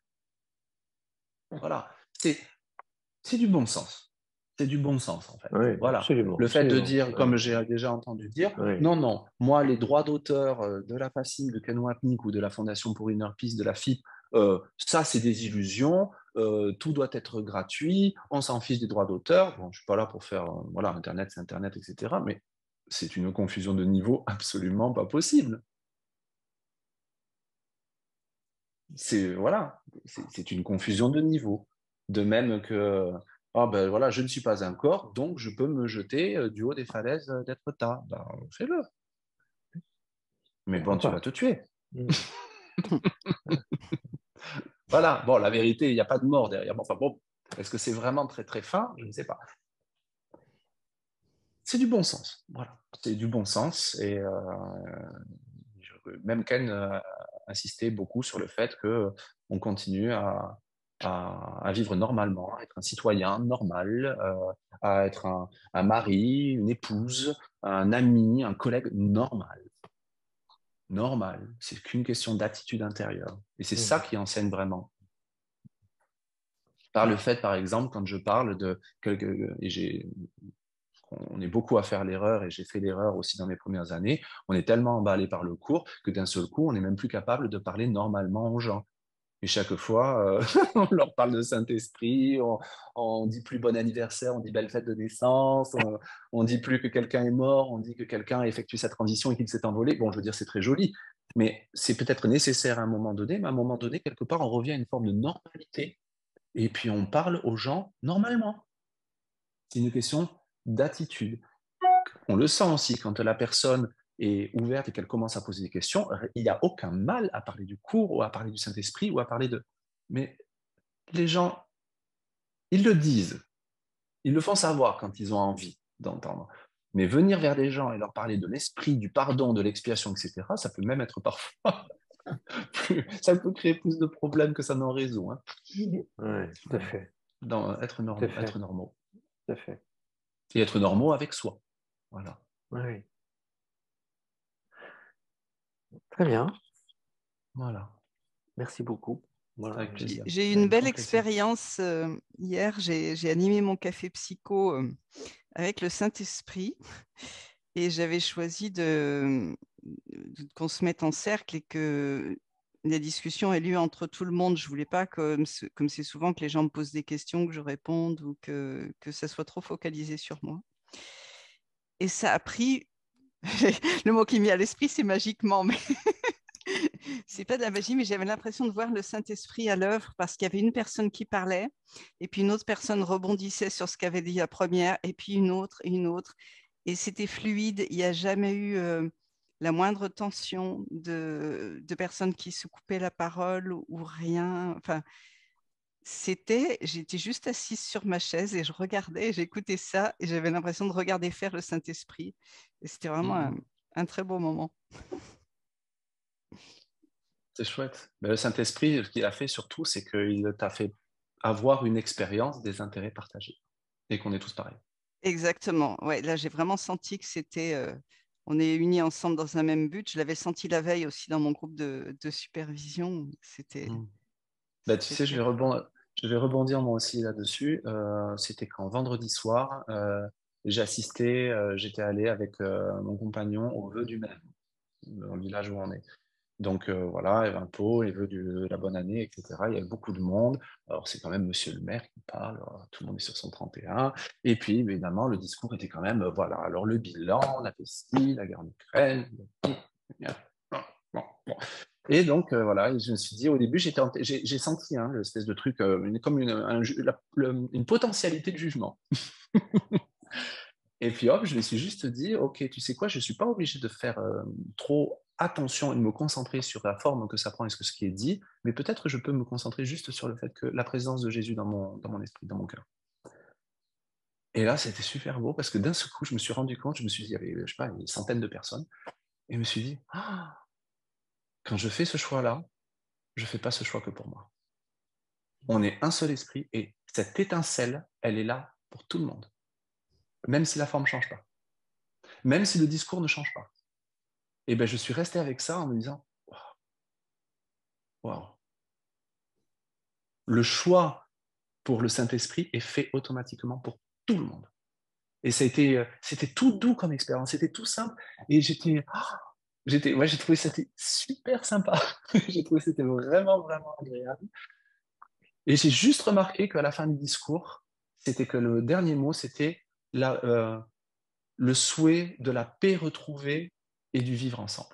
Voilà. C'est, c'est du bon sens. C'est du bon sens, en fait. Oui, voilà. absolument. Le fait absolument. de dire, Oui. comme j'ai déjà entendu dire, Oui. non, non, moi, les droits d'auteur de la FACIM, de Ken Wapnick ou de la Fondation pour Inner Peace, de la F I P, euh, ça, c'est des illusions. Euh, tout doit être gratuit. On s'en fiche des droits d'auteur. Bon, je ne suis pas là pour faire, euh, voilà, Internet, c'est Internet, et cetera. Mais c'est une confusion de niveau absolument pas possible. C'est, voilà, c'est, c'est une confusion de niveau. De même que, oh ben voilà, je ne suis pas un corps, donc je peux me jeter du haut des falaises d'Étretat. Ben, fais-le. Mais bon, tu vas te tuer. Mmh. Voilà, bon, la vérité, il n'y a pas de mort derrière. Bon, enfin bon, est-ce que c'est vraiment très très fin? Je ne sais pas. C'est du bon sens, voilà. C'est du bon sens et euh, je, même Ken a insisté beaucoup sur le fait qu'on continue à, à, à vivre normalement, à être un citoyen normal, euh, à être un, un mari, une épouse, un ami, un collègue normal. Normal, c'est qu'une question d'attitude intérieure. Et c'est mmh. ça qui enseigne vraiment. Par le fait, par exemple, quand je parle de... Et j'ai, on est beaucoup à faire l'erreur, et j'ai fait l'erreur aussi dans mes premières années, on est tellement emballé par le cours que d'un seul coup, on n'est même plus capable de parler normalement aux gens. Et chaque fois, euh, on leur parle de Saint-Esprit, on, on dit plus bon anniversaire, on dit belle fête de naissance, on, on dit plus que quelqu'un est mort, on dit que quelqu'un a effectué sa transition et qu'il s'est envolé. Bon, je veux dire, c'est très joli, mais c'est peut-être nécessaire à un moment donné, mais à un moment donné, quelque part, on revient à une forme de normalité. Et puis, on parle aux gens normalement. C'est une question d'attitude. On le sent aussi quand la personne est ouverte et qu'elle commence à poser des questions, il n'y a aucun mal à parler du cours ou à parler du Saint-Esprit ou à parler de... Mais les gens, ils le disent, ils le font savoir quand ils ont envie d'entendre. Mais venir vers des gens et leur parler de l'esprit, du pardon, de l'expiation, et cetera, ça peut même être parfois... plus... ça peut créer plus de problèmes que ça n'en résout. Hein. Oui, tout à fait. Dans, être, norm... fait. être normaux. Tout à fait. Et être normaux avec soi. Voilà. Oui. Très bien. Voilà. Merci beaucoup. Voilà. Avec plaisir. J'ai eu une belle expérience euh, hier. J'ai, j'ai animé mon café psycho euh, avec le Saint-Esprit et j'avais choisi de, de, qu'on se mette en cercle et que les discussions aient lieu entre tout le monde. Je ne voulais pas, comme, comme c'est souvent, que les gens me posent des questions, que je réponde ou que, que ça soit trop focalisé sur moi. Et ça a pris, le mot qui m'est à l'esprit, c'est magiquement, mais c'est pas de la magie, mais j'avais l'impression de voir le Saint-Esprit à l'œuvre parce qu'il y avait une personne qui parlait et puis une autre personne rebondissait sur ce qu'avait dit la première et puis une autre et une autre. Et c'était fluide. Il n'y a jamais eu euh, la moindre tension de, de personnes qui se coupaient la parole ou, ou rien. Enfin, c'était, j'étais juste assise sur ma chaise et je regardais, j'écoutais ça et j'avais l'impression de regarder faire le Saint-Esprit. Et c'était vraiment un, un très beau moment. C'est chouette. Mais le Saint-Esprit, ce qu'il a fait surtout, c'est qu'il t'a fait avoir une expérience des intérêts partagés et qu'on est tous pareils. Exactement. Ouais, là, j'ai vraiment senti que c'était, euh, on est unis ensemble dans un même but. Je l'avais senti la veille aussi dans mon groupe de, de supervision. C'était. Mmh. Bah, tu sais, je vais, rebondir, je vais rebondir moi aussi là-dessus. Euh, c'était quand vendredi soir, euh, j'ai assisté, euh, j'étais allé avec euh, mon compagnon au vœu du maire, dans le village où on est. Donc euh, voilà, il y avait un pot, les vœux de la bonne année, et cetera. Il y avait beaucoup de monde. Alors c'est quand même monsieur le maire qui parle, alors, tout le monde est sur son trente et un. Et puis évidemment, le discours était quand même, euh, voilà, alors le bilan, la vestie, la guerre en Ukraine. Bon, bon. Et donc euh, voilà, je me suis dit, au début, j'étais en- j'ai j'ai senti hein, l'espèce de truc, euh, une- comme une, un ju- la- le- une potentialité de jugement. Et puis hop, je me suis juste dit, ok, tu sais quoi, je ne suis pas obligé de faire euh, trop attention et de me concentrer sur la forme que ça prend et ce, que, ce qui est dit, mais peut-être je peux me concentrer juste sur le fait que la présence de Jésus dans mon, dans mon esprit, dans mon cœur. Et là, c'était super beau parce que d'un seul coup, je me suis rendu compte, je me suis dit, il y avait, je sais pas, une centaine de personnes, et je me suis dit, ah, quand je fais ce choix-là, je ne fais pas ce choix que pour moi. On est un seul esprit et cette étincelle, elle est là pour tout le monde, même si la forme ne change pas, même si le discours ne change pas. Et ben, je suis resté avec ça en me disant, waouh, le choix pour le Saint-Esprit est fait automatiquement pour tout le monde. Et ça a été, c'était tout doux comme expérience, c'était tout simple. Et j'étais, oh, j'étais, ouais, j'ai trouvé ça super sympa. J'ai trouvé que c'était vraiment, vraiment agréable. Et j'ai juste remarqué qu'à la fin du discours, c'était que le dernier mot, c'était la, euh, le souhait de la paix retrouvée et du vivre ensemble.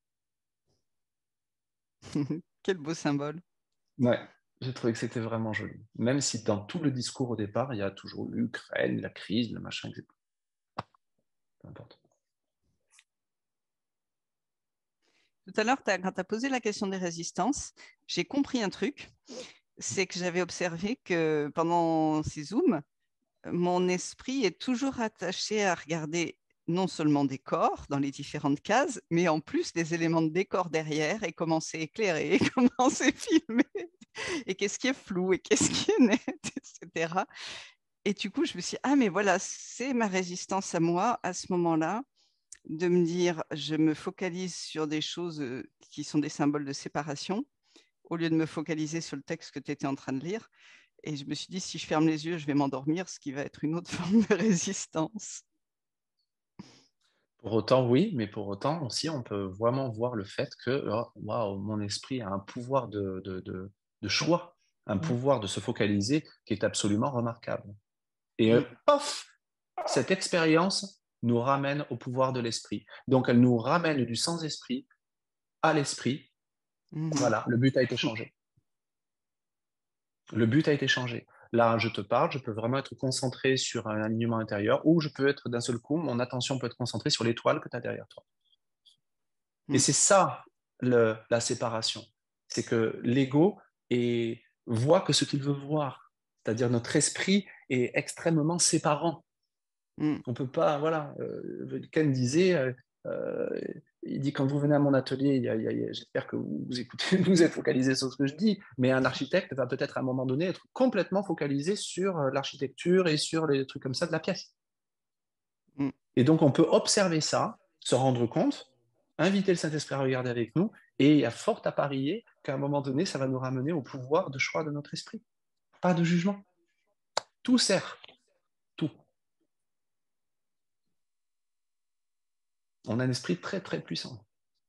Quel beau symbole. Ouais, j'ai trouvé que c'était vraiment joli. Même si dans tout le discours au départ, il y a toujours l'Ukraine, la crise, le machin, et cetera. Peu importe. Tout à l'heure, t'as- quand tu as posé la question des résistances, j'ai compris un truc. C'est que j'avais observé que pendant ces Zooms, mon esprit est toujours attaché à regarder non seulement des corps dans les différentes cases, mais en plus des éléments de décor derrière et comment c'est éclairé, et comment c'est filmé, et qu'est-ce qui est flou, et qu'est-ce qui est net, et cetera. Et du coup, je me suis dit, ah, mais voilà, c'est ma résistance à moi à ce moment-là, de me dire, je me focalise sur des choses euh, qui sont des symboles de séparation, au lieu de me focaliser sur le texte que tu étais en train de lire. Et je me suis dit, si je ferme les yeux, je vais m'endormir, ce qui va être une autre forme de résistance. Pour autant, oui, mais pour autant aussi, on peut vraiment voir le fait que oh, wow, mon esprit a un pouvoir de, de, de, de choix, un pouvoir de se focaliser qui est absolument remarquable. Et euh, pof, cette expérience nous ramène au pouvoir de l'esprit. Donc, elle nous ramène du sans-esprit à l'esprit. Mmh. Voilà, le but a été changé. Le but a été changé. Là, je te parle, je peux vraiment être concentré sur un alignement intérieur ou je peux être d'un seul coup, mon attention peut être concentrée sur l'étoile que tu as derrière toi. Et c'est ça le, la séparation. C'est que l'ego est- voit que ce qu'il veut voir. C'est-à-dire notre esprit est extrêmement séparant. Mm. On peut pas, voilà. Euh, Ken disait, euh, euh, il dit quand vous venez à mon atelier, il y a, il y a, j'espère que vous, vous écoutez, vous êtes focalisé sur ce que je dis, mais un architecte va peut-être à un moment donné être complètement focalisé sur l'architecture et sur les trucs comme ça de la pièce. Mm. Et donc on peut observer ça, se rendre compte, inviter le Saint-Esprit à regarder avec nous, et il y a fort à parier qu'à un moment donné, ça va nous ramener au pouvoir de choix de notre esprit. Pas de jugement. Tout sert. Tout. On a un esprit très, très puissant.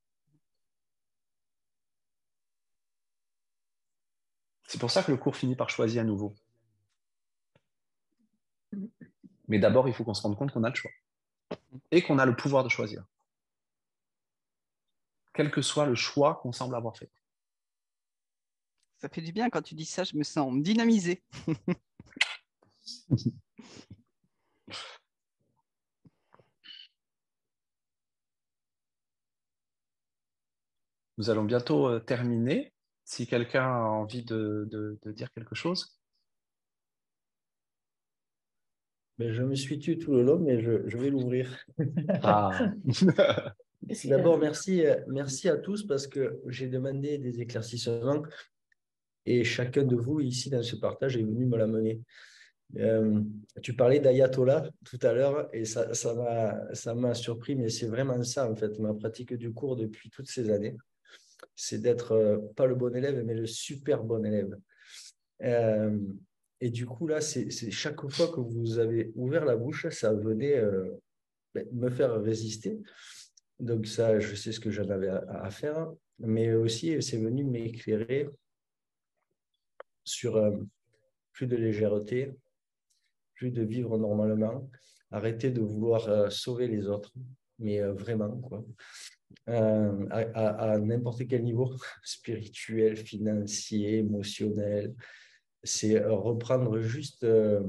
C'est pour ça que le cours finit par choisir à nouveau. Mais d'abord, il faut qu'on se rende compte qu'on a le choix. Et qu'on a le pouvoir de choisir. Quel que soit le choix qu'on semble avoir fait. Ça fait du bien quand tu dis ça, je me sens dynamisée. Nous allons bientôt euh, terminer. Si quelqu'un a envie de, de, de dire quelque chose. Mais je me suis tué tout le long, mais je, je vais l'ouvrir. Ah. D'abord, merci, merci à tous parce que j'ai demandé des éclaircissements et chacun de vous ici dans ce partage est venu me l'amener. Euh, tu parlais d'ayatollah tout à l'heure et ça, ça m'a, ça m'a surpris, mais c'est vraiment ça en fait, ma pratique du cours depuis toutes ces années. C'est d'être euh, pas le bon élève, mais le super bon élève. Euh, et du coup, là, c'est, c'est chaque fois que vous avez ouvert la bouche, ça venait euh, me faire résister. Donc ça, je sais ce que j'en avais à, à faire, mais aussi, c'est venu m'éclairer sur euh, plus de légèreté, plus de vivre normalement, arrêter de vouloir euh, sauver les autres, mais euh, vraiment, quoi. Euh, à, à, à n'importe quel niveau, spirituel, financier, émotionnel, c'est reprendre juste euh,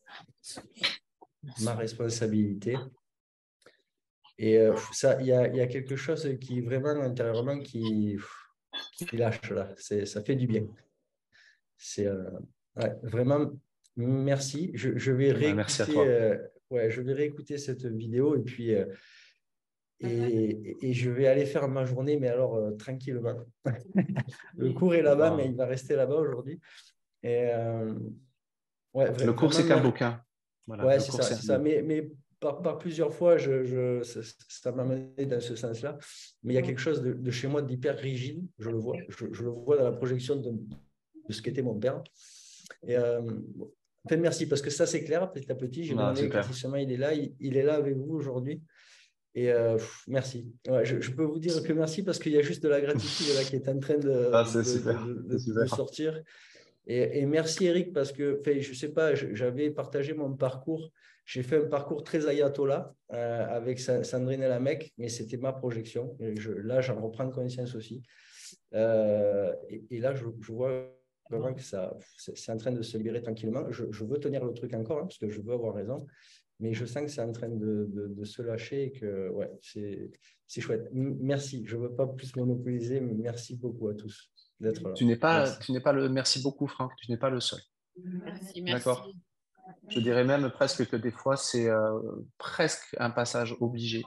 ma responsabilité. Et euh, ça, il y a, y a quelque chose qui vraiment intérieurement qui, qui lâche là. C'est, ça fait du bien. C'est euh, ouais, vraiment merci. Je, je vais réécouter. Merci à toi. Euh, ouais, je vais réécouter cette vidéo et puis euh, et, et je vais aller faire ma journée, mais alors euh, tranquillement. Le cours est là-bas, Ah. mais il va rester là-bas aujourd'hui. Et euh, ouais, vra- Le cours, c'est vraiment, qu'un bouquin. Voilà, ouais, le c'est cours, ça, c'est c'est un ça. Mais, mais par, par plusieurs fois, je, je, ça, ça m'a mené dans ce sens-là. Mais il y a quelque chose de, de chez moi d'hyper rigide, je le vois. Je, je le vois dans la projection de, de ce qu'était mon père. Et euh, enfin, merci, parce que ça, c'est clair. Petit à petit, j'ai Ah, demandé super. l'éclaircissement, il est là, il, il est là avec vous aujourd'hui. Et euh, pff, merci. Ouais, je, je peux vous dire que merci parce qu'il y a juste de la gratitude là qui est en train de, Ah, c'est de, super. de, de, C'est super. de sortir. Et, et merci Eric parce que, enfin, je sais pas, j'avais partagé mon parcours. J'ai fait un parcours très ayatollah euh, avec Sandrine Lamec, mais c'était ma projection. Et je, là, j'en reprends conscience aussi. Euh, et, et là, je, je vois vraiment que ça, c'est en train de se libérer tranquillement. Je, je veux tenir le truc encore hein, parce que je veux avoir raison. Mais je sens que c'est en train de, de, de se lâcher et que ouais, c'est, c'est chouette. M- merci. Je ne veux pas plus monopoliser, mais merci beaucoup à tous d'être là. Tu n'es pas, Merci. tu n'es pas le. Merci beaucoup, Franck. Tu n'es pas le seul. Merci, merci. D'accord. Je dirais même presque que des fois, c'est euh, presque un passage obligé.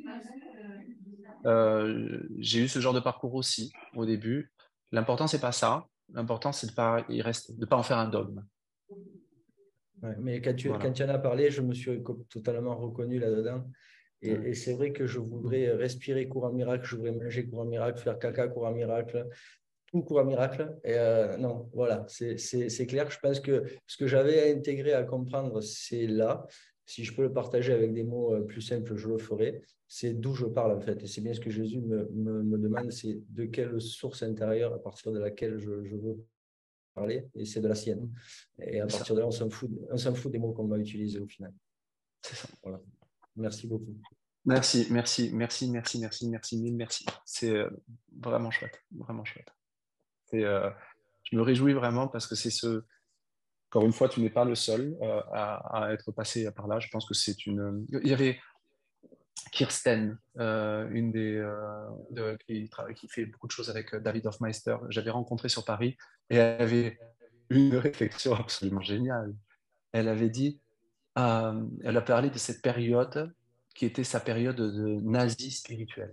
Euh, j'ai eu ce genre de parcours aussi au début. L'important, c'est pas ça. L'important, c'est de pas y rester, de pas en faire un dogme. Ouais, mais quand tu, Voilà. quand tu en as parlé, je me suis co- totalement reconnu là-dedans. Et, Mm. et c'est vrai que je voudrais respirer courant miracle, je voudrais manger courant miracle, faire caca courant miracle, tout courant miracle. Et euh, non, voilà, c'est, c'est, c'est clair. Je pense que ce que j'avais à intégrer, à comprendre, c'est là. Si je peux le partager avec des mots euh, plus simples, je le ferai. C'est d'où je parle en fait. Et c'est bien ce que Jésus me, me, me demande, c'est de quelle source intérieure à partir de laquelle je, je veux parler, et c'est de la sienne. Et à C'est partir de là, on s'en fout, on s'en fout des mots qu'on va utiliser au final. C'est ça. Voilà. Merci beaucoup. Merci, merci, merci, merci, merci, merci, mille merci. C'est euh, vraiment chouette, vraiment chouette. C'est, euh, je me réjouis vraiment parce que c'est ce. Encore une fois, tu n'es pas le seul euh, à, à être passé par là. Je pense que c'est une. Il y avait Kirsten, euh, une des euh, de- qui, travaille, qui fait beaucoup de choses avec euh, David Hofmeister. J'avais rencontré sur Paris et elle avait une réflexion absolument géniale. Elle avait dit, euh, elle a parlé de cette période qui était sa période de nazi spirituel.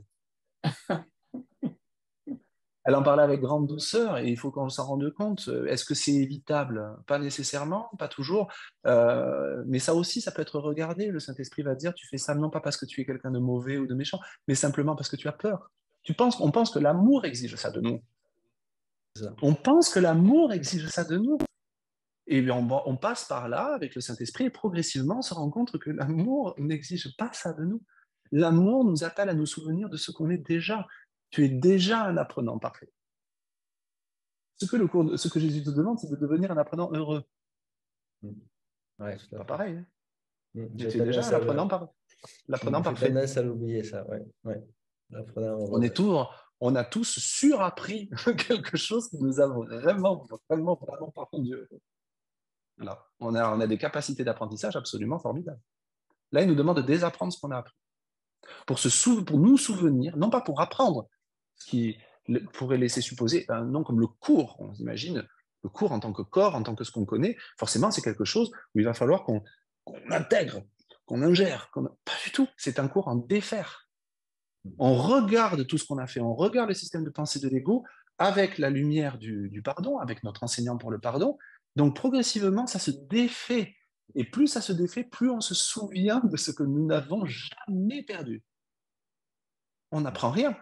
Elle en parlait avec grande douceur et il faut qu'on s'en rende compte. Est-ce que c'est évitable? Pas nécessairement, pas toujours. Euh, mais ça aussi, ça peut être regardé. Le Saint-Esprit va dire, tu fais ça non pas parce que tu es quelqu'un de mauvais ou de méchant, mais simplement parce que tu as peur. Tu penses, on pense que l'amour exige ça de nous. On pense que l'amour exige ça de nous. Et bien on, on passe par là avec le Saint-Esprit et progressivement on se rend compte que l'amour n'exige pas ça de nous. L'amour nous appelle à nous souvenir de ce qu'on est déjà. Tu es déjà un apprenant parfait. Ce que, le cours de, ce que Jésus te demande, c'est de devenir un apprenant heureux. Ouais, c'est pas pareil. Hein. Mmh. Tu es déjà un apprenant, par... l'apprenant J'ai parfait. tendance à l'oublier, ça. Ouais. Ouais. On est, tout, on a tous surappris quelque chose qui nous a vraiment, vraiment, vraiment pas rendu heureux. Voilà. On a, on a des capacités d'apprentissage absolument formidables. Là, il nous demande de désapprendre ce qu'on a appris. Pour, se sou- pour nous souvenir, non pas pour apprendre, ce qui pourrait laisser supposer un nom comme le cours. On imagine le cours en tant que corps, en tant que ce qu'on connaît, forcément, c'est quelque chose où il va falloir qu'on qu'on intègre, qu'on ingère. qu'on- Pas du tout. C'est un cours en défaire. On regarde tout ce qu'on a fait, on regarde le système de pensée de l'ego avec la lumière du, du pardon, avec notre enseignant pour le pardon. Donc, progressivement, ça se défait. Et plus ça se défait, plus on se souvient de ce que nous n'avons jamais perdu. On n'apprend rien.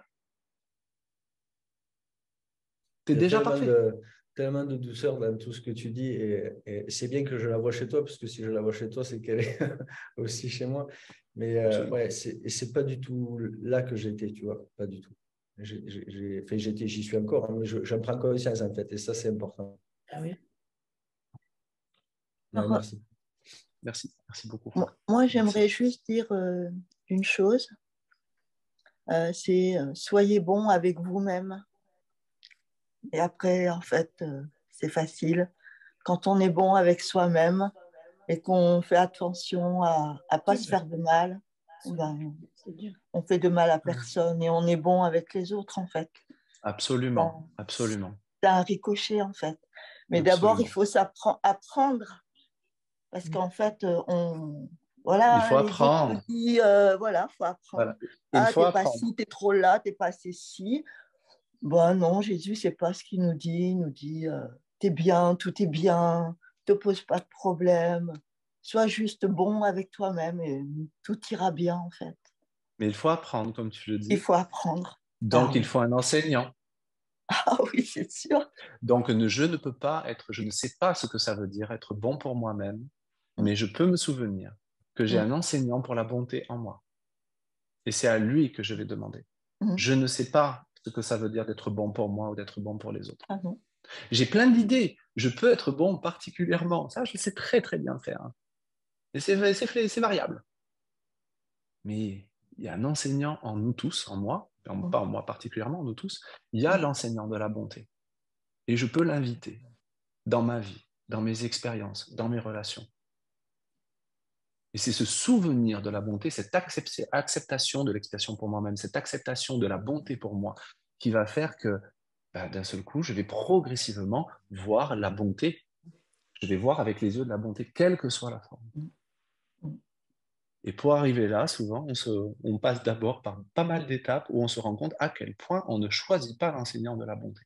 T'es Il y a déjà tellement parfait. de, tellement de douceur dans tout ce que tu dis et, et c'est bien que je la vois chez toi parce que si je la vois chez toi, c'est qu'elle est aussi chez moi. Mais euh, ouais, c'est, et c'est pas du tout là que j'étais, tu vois, pas du tout. J'ai, j'ai, fait, j'étais, j'y suis encore, hein, mais je, j'en prends conscience en fait et ça, c'est important. Ah oui. Ouais, Alors, merci. Merci, merci beaucoup. Moi, moi, j'aimerais Merci. juste dire euh, une chose. Euh, c'est euh, soyez bon avec vous-même. Et après, en fait, euh, c'est facile. Quand on est bon avec soi-même et qu'on fait attention à ne pas se faire de mal, ben, on fait de mal à personne et on est bon avec les autres, en fait. Absolument, Ben, absolument. c'est un ricochet, en fait. Mais Absolument. d'abord, il faut s'appre- apprendre. Parce qu'en fait, euh, on... Voilà, Il faut les autres apprendre. nous disent, euh, voilà, il faut apprendre. Voilà. Il Ah, faut t'es pas apprendre. ci, t'es trop là, t'es pas ci. Bon, non, Jésus, c'est pas ce qu'il nous dit. Il nous dit, euh, t'es bien, tout est bien, te pose pas de problème. Sois juste bon avec toi-même et tout ira bien, en fait. Mais il faut apprendre, comme tu le dis. Il faut apprendre. Donc, Ah, il oui. faut un enseignant. Ah oui, c'est sûr. Donc, ne- je ne peux pas être, je ne sais pas ce que ça veut dire être bon pour moi-même, mais je peux me souvenir que j'ai Mm. un enseignant pour la bonté en moi. Et c'est à lui que je vais demander. Mm. Je ne sais pas ce que ça veut dire d'être bon pour moi ou d'être bon pour les autres. Ah non. J'ai plein d'idées. Je peux être bon particulièrement. Ça, je sais très, très bien faire. hein. Et c'est, c'est, c'est variable. Mais il y a un enseignant en nous tous, en moi, Mm. pas en moi particulièrement, en nous tous, il y a Mm. l'enseignant de la bonté. Et je peux l'inviter dans ma vie, dans mes expériences, dans mes relations. Et c'est ce souvenir de la bonté, cette accept- acceptation de l'expression pour moi-même, cette acceptation de la bonté pour moi, qui va faire que ben, d'un seul coup, je vais progressivement voir la bonté. Je vais voir avec les yeux de la bonté, quelle que soit la forme. Et pour arriver là, souvent, on, se, on passe d'abord par pas mal d'étapes où on se rend compte à quel point on ne choisit pas l'enseignant de la bonté.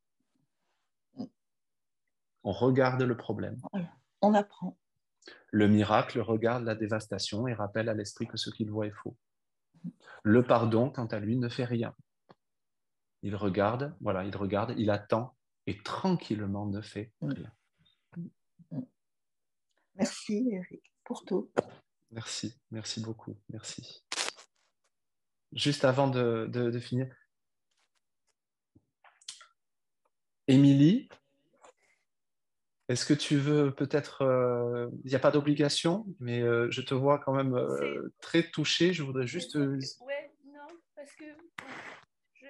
On regarde le problème. Voilà. On apprend. Le miracle regarde la dévastation et rappelle à l'esprit que ce qu'il voit est faux. Le pardon, quant à lui, ne fait rien. Il regarde, voilà, il regarde, il attend et tranquillement ne fait rien. Merci, Eric, pour tout. Merci, merci beaucoup, merci. Juste avant de, de, de finir, Émilie, est-ce que tu veux peut-être, euh, il n'y a pas d'obligation, mais euh, je te vois quand même euh, très touchée, je voudrais juste... Euh... Ouais, non, parce que je,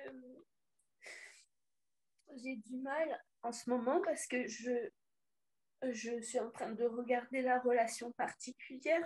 j'ai du mal en ce moment parce que je, je suis en train de regarder la relation particulière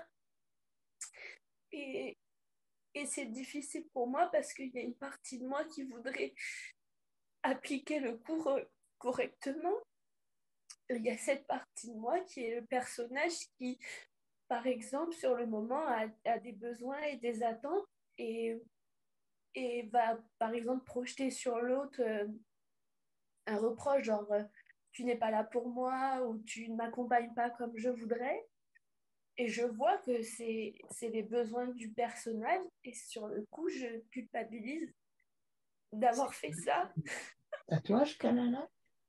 et, et c'est difficile pour moi parce qu'il y a une partie de moi qui voudrait appliquer le cours correctement. Il y a cette partie de moi qui est le personnage qui, par exemple, sur le moment, a, a des besoins et des attentes et, et va, par exemple, projeter sur l'autre euh, un reproche, genre euh, tu n'es pas là pour moi ou tu ne m'accompagnes pas comme je voudrais. Et je vois que c'est, c'est les besoins du personnage et sur le coup, je culpabilise d'avoir fait ça. Tatouage, Kalala.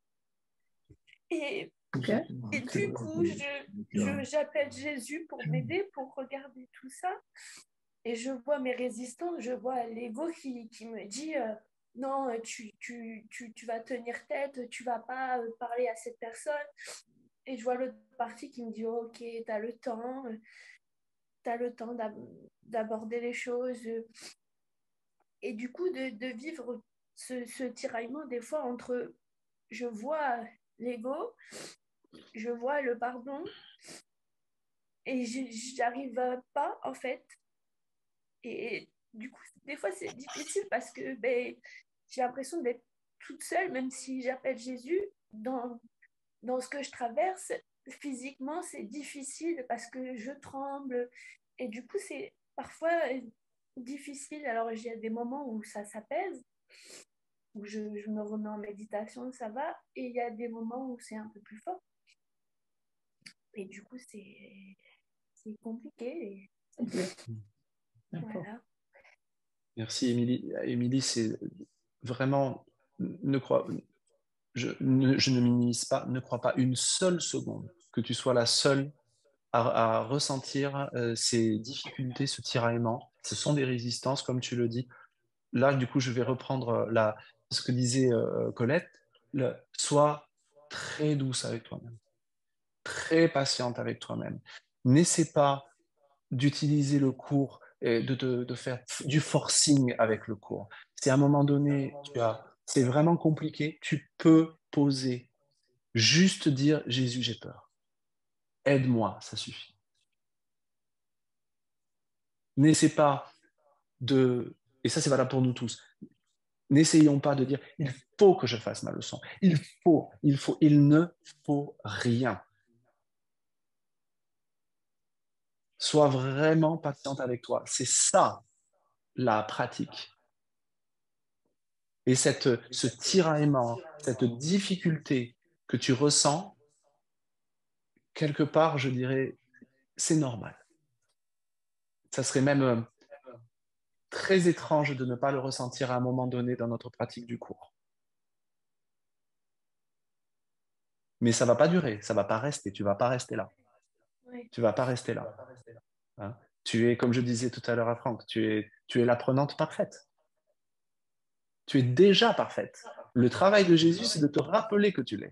Et, Okay. et du coup, je, je, j'appelle Jésus pour m'aider, pour regarder tout ça. Et je vois mes résistants, je vois l'ego qui, qui me dit euh, non, tu, tu, tu, tu vas tenir tête, tu vas pas parler à cette personne. Et je vois l'autre partie qui me dit ok, tu as le temps, tu as le temps d'ab- d'aborder les choses. Et du coup, de, de vivre ce, ce tiraillement des fois entre je vois l'ego, je vois le pardon et je n'arrive pas en fait. Et du coup, des fois c'est difficile parce que ben, j'ai l'impression d'être toute seule, même si j'appelle Jésus, dans, dans ce que je traverse. Physiquement, c'est difficile parce que je tremble. Et du coup, c'est parfois difficile. Alors, il y a des moments où ça s'apaise, où je, je me remets en méditation, ça va. Et il y a des moments où c'est un peu plus fort. Et du coup, c'est, c'est compliqué. Et... voilà. Merci, Émilie. Émilie, c'est vraiment... Ne crois, je, ne, je ne minimise pas, ne crois pas une seule seconde que tu sois la seule à, à ressentir euh, ces difficultés, ce tiraillement. Ce sont des résistances, comme tu le dis. Là, du coup, je vais reprendre la, ce que disait euh, Colette. Le, sois très douce avec toi-même, très patiente avec toi-même. N'essaie pas d'utiliser le cours et de, de, de faire du forcing avec le cours. Si à un moment donné, tu as, c'est vraiment compliqué, tu peux poser, juste dire « Jésus, j'ai peur. Aide-moi », ça suffit. N'essaie pas de, et ça c'est valable pour nous tous, n'essayons pas de dire « il faut que je fasse ma leçon ». Il faut, il faut, il ne faut rien. Sois vraiment patiente avec toi. C'est ça, la pratique. Et cette, ce tiraillement, cette difficulté que tu ressens, quelque part, je dirais, c'est normal. Ça serait même très étrange de ne pas le ressentir à un moment donné dans notre pratique du cours. Mais ça ne va pas durer, ça ne va pas rester, tu ne vas pas rester là. Oui. Tu ne vas pas rester là. Hein? Tu es, comme je disais tout à l'heure à Franck, tu es, tu es l'apprenante parfaite. Tu es déjà parfaite. Le travail de Jésus, c'est de te rappeler que tu l'es.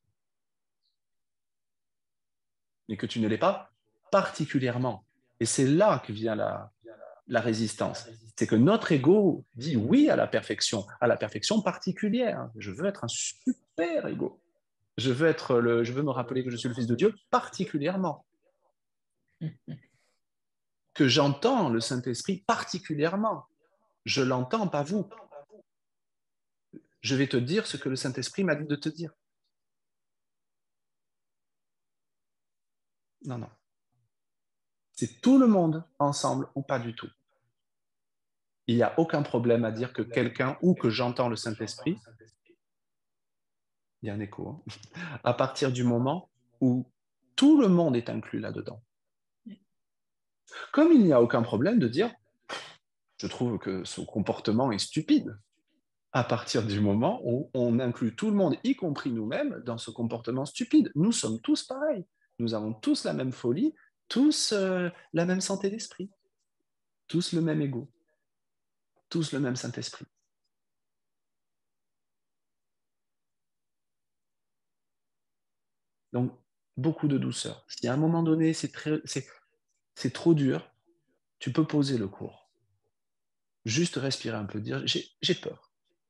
Mais que tu ne l'es pas particulièrement. Et c'est là que vient la, la résistance. C'est que notre ego dit oui à la perfection, à la perfection particulière. Je veux être un super ego. Je veux, être le, je veux me rappeler que je suis le Fils de Dieu particulièrement. Que j'entends le Saint-Esprit particulièrement. Je l'entends, pas vous. Je vais te dire ce que le Saint-Esprit m'a dit de te dire. Non, non. C'est tout le monde ensemble ou pas du tout. Il n'y a aucun problème à dire que quelqu'un ou que j'entends le Saint-Esprit, il y a un écho, hein, à partir du moment où tout le monde est inclus là-dedans. Comme il n'y a aucun problème de dire « je trouve que ce comportement est stupide », à partir du moment où on inclut tout le monde, y compris nous-mêmes, dans ce comportement stupide. Nous sommes tous pareils. Nous avons tous la même folie, tous euh, la même santé d'esprit, tous le même ego, tous le même Saint-Esprit. Donc, beaucoup de douceur. Si à un moment donné, c'est très, c'est, c'est trop dur, tu peux poser le cours. Juste respirer un peu, dire « j'ai, j'ai peur ».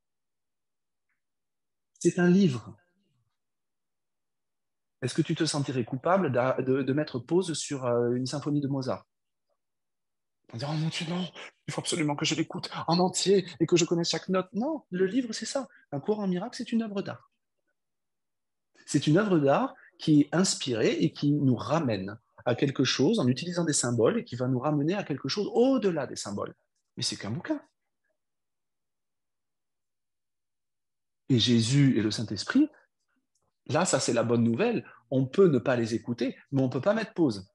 C'est un livre. Est-ce que tu te sentirais coupable de, de, de mettre pause sur une symphonie de Mozart? On dit « oh mon Dieu, non, il faut absolument que je l'écoute en entier et que je connaisse chaque note ». Non, le livre, c'est ça. Un cours en miracle, c'est une œuvre d'art. C'est une œuvre d'art qui est inspirée et qui nous ramène à quelque chose en utilisant des symboles et qui va nous ramener à quelque chose au-delà des symboles. Mais c'est qu'un bouquin. Et Jésus et le Saint-Esprit, là, ça c'est la bonne nouvelle, on peut ne pas les écouter, mais on ne peut pas mettre pause.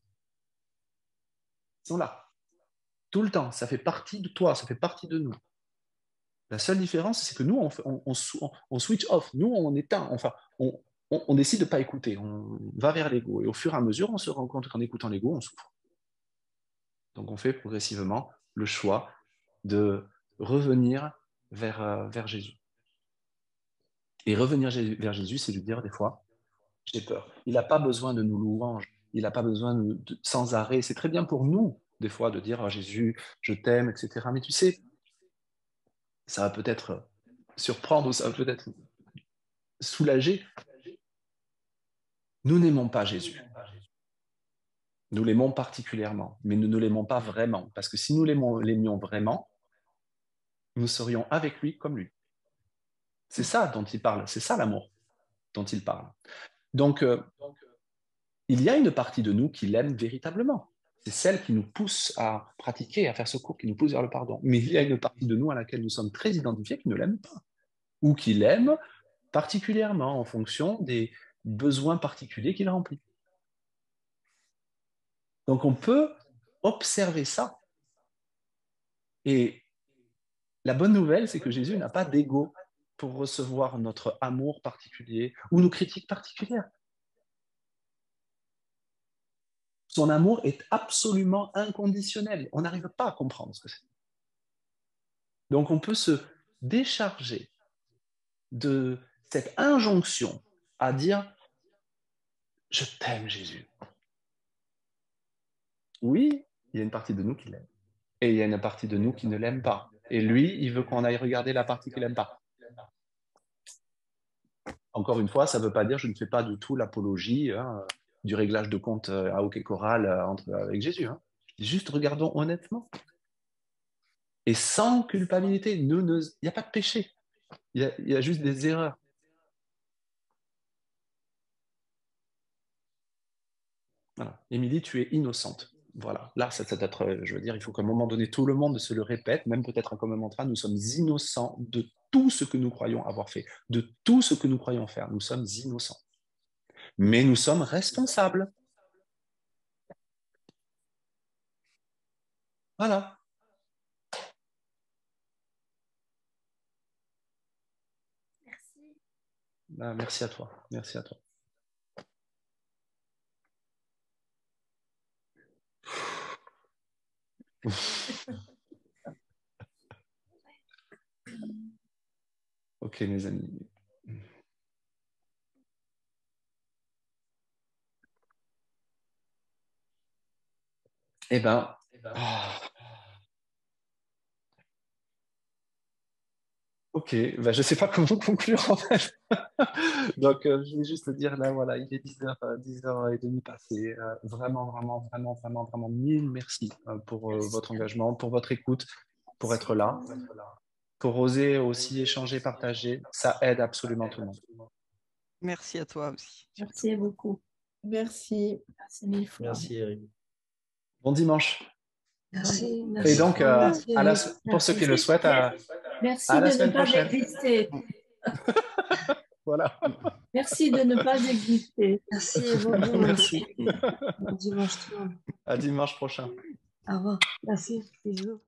Ils sont là, tout le temps, ça fait partie de toi, ça fait partie de nous. La seule différence, c'est que nous, on, on, on, on switch off, nous, on éteint, enfin, on, on, on décide de ne pas écouter, on va vers l'ego, et au fur et à mesure, on se rend compte qu'en écoutant l'ego, on souffre. Donc on fait progressivement le choix de revenir vers, euh, vers Jésus. Et revenir vers Jésus, c'est lui dire des fois, j'ai peur. Il n'a pas besoin de nous louanges, il n'a pas besoin de, de, sans arrêt. C'est très bien pour nous, des fois, de dire oh, Jésus, je t'aime, et cetera. Mais tu sais, ça va peut-être surprendre ou ça va peut-être soulager. Nous n'aimons pas Jésus. Nous l'aimons particulièrement, mais nous ne l'aimons pas vraiment. Parce que si nous l'aimions vraiment, nous serions avec lui comme lui. C'est ça dont il parle, c'est ça l'amour dont il parle. Donc, euh, il y a une partie de nous qui l'aime véritablement. C'est celle qui nous pousse à pratiquer, à faire ce cours, qui nous pousse vers le pardon. Mais il y a une partie de nous à laquelle nous sommes très identifiés qui ne l'aime pas, ou qui l'aime particulièrement en fonction des besoins particuliers qu'il remplit. Donc, on peut observer ça. Et la bonne nouvelle, c'est que Jésus n'a pas d'ego pour recevoir notre amour particulier ou nos critiques particulières. Son amour est absolument inconditionnel. On n'arrive pas à comprendre ce que c'est. Donc, on peut se décharger de cette injonction à dire « Je t'aime, Jésus ». Oui, il y a une partie de nous qui l'aime. Et il y a une partie de nous qui ne l'aime pas. Et lui, il veut qu'on aille regarder la partie qu'il n'aime pas. Encore une fois, ça ne veut pas dire, je ne fais pas du tout l'apologie hein, du réglage de compte à hockey choral entre, avec Jésus. Hein. Juste regardons honnêtement. Et sans culpabilité, il n'y a pas de péché. Il y a, il y a juste des erreurs. Voilà. Émilie, tu es innocente. Voilà, là, ça doit être, je veux dire, il faut qu'à un moment donné, tout le monde se le répète, même peut-être comme un mantra, nous sommes innocents de tout ce que nous croyons avoir fait, de tout ce que nous croyons faire. Nous sommes innocents. Mais nous sommes responsables. Voilà. Merci. Ben, merci à toi. Merci à toi. Ok, mes amis. Eh ben, oh. Ok, ben, je ne sais pas comment conclure en fait. Donc, euh, je vais juste dire là, voilà, il est dix heures, dix heures trente passé. Euh, vraiment, vraiment, vraiment, vraiment, vraiment, mille merci euh, pour euh, merci. votre engagement, pour votre écoute, pour être là, pour oser aussi échanger, partager. Ça aide absolument tout le monde. Merci à toi aussi. Merci beaucoup. Merci. Merci mille fois. Merci, Eric. Bon dimanche. Merci. Et donc, euh, merci, à la, pour merci. ceux qui le souhaitent, à, merci à la de semaine ne pas prochaine. exister. Voilà. Merci de ne pas exister. Merci et bon dimanche. Merci. Bon dimanche tout le monde. À dimanche prochain. Au revoir. Merci. Bisous.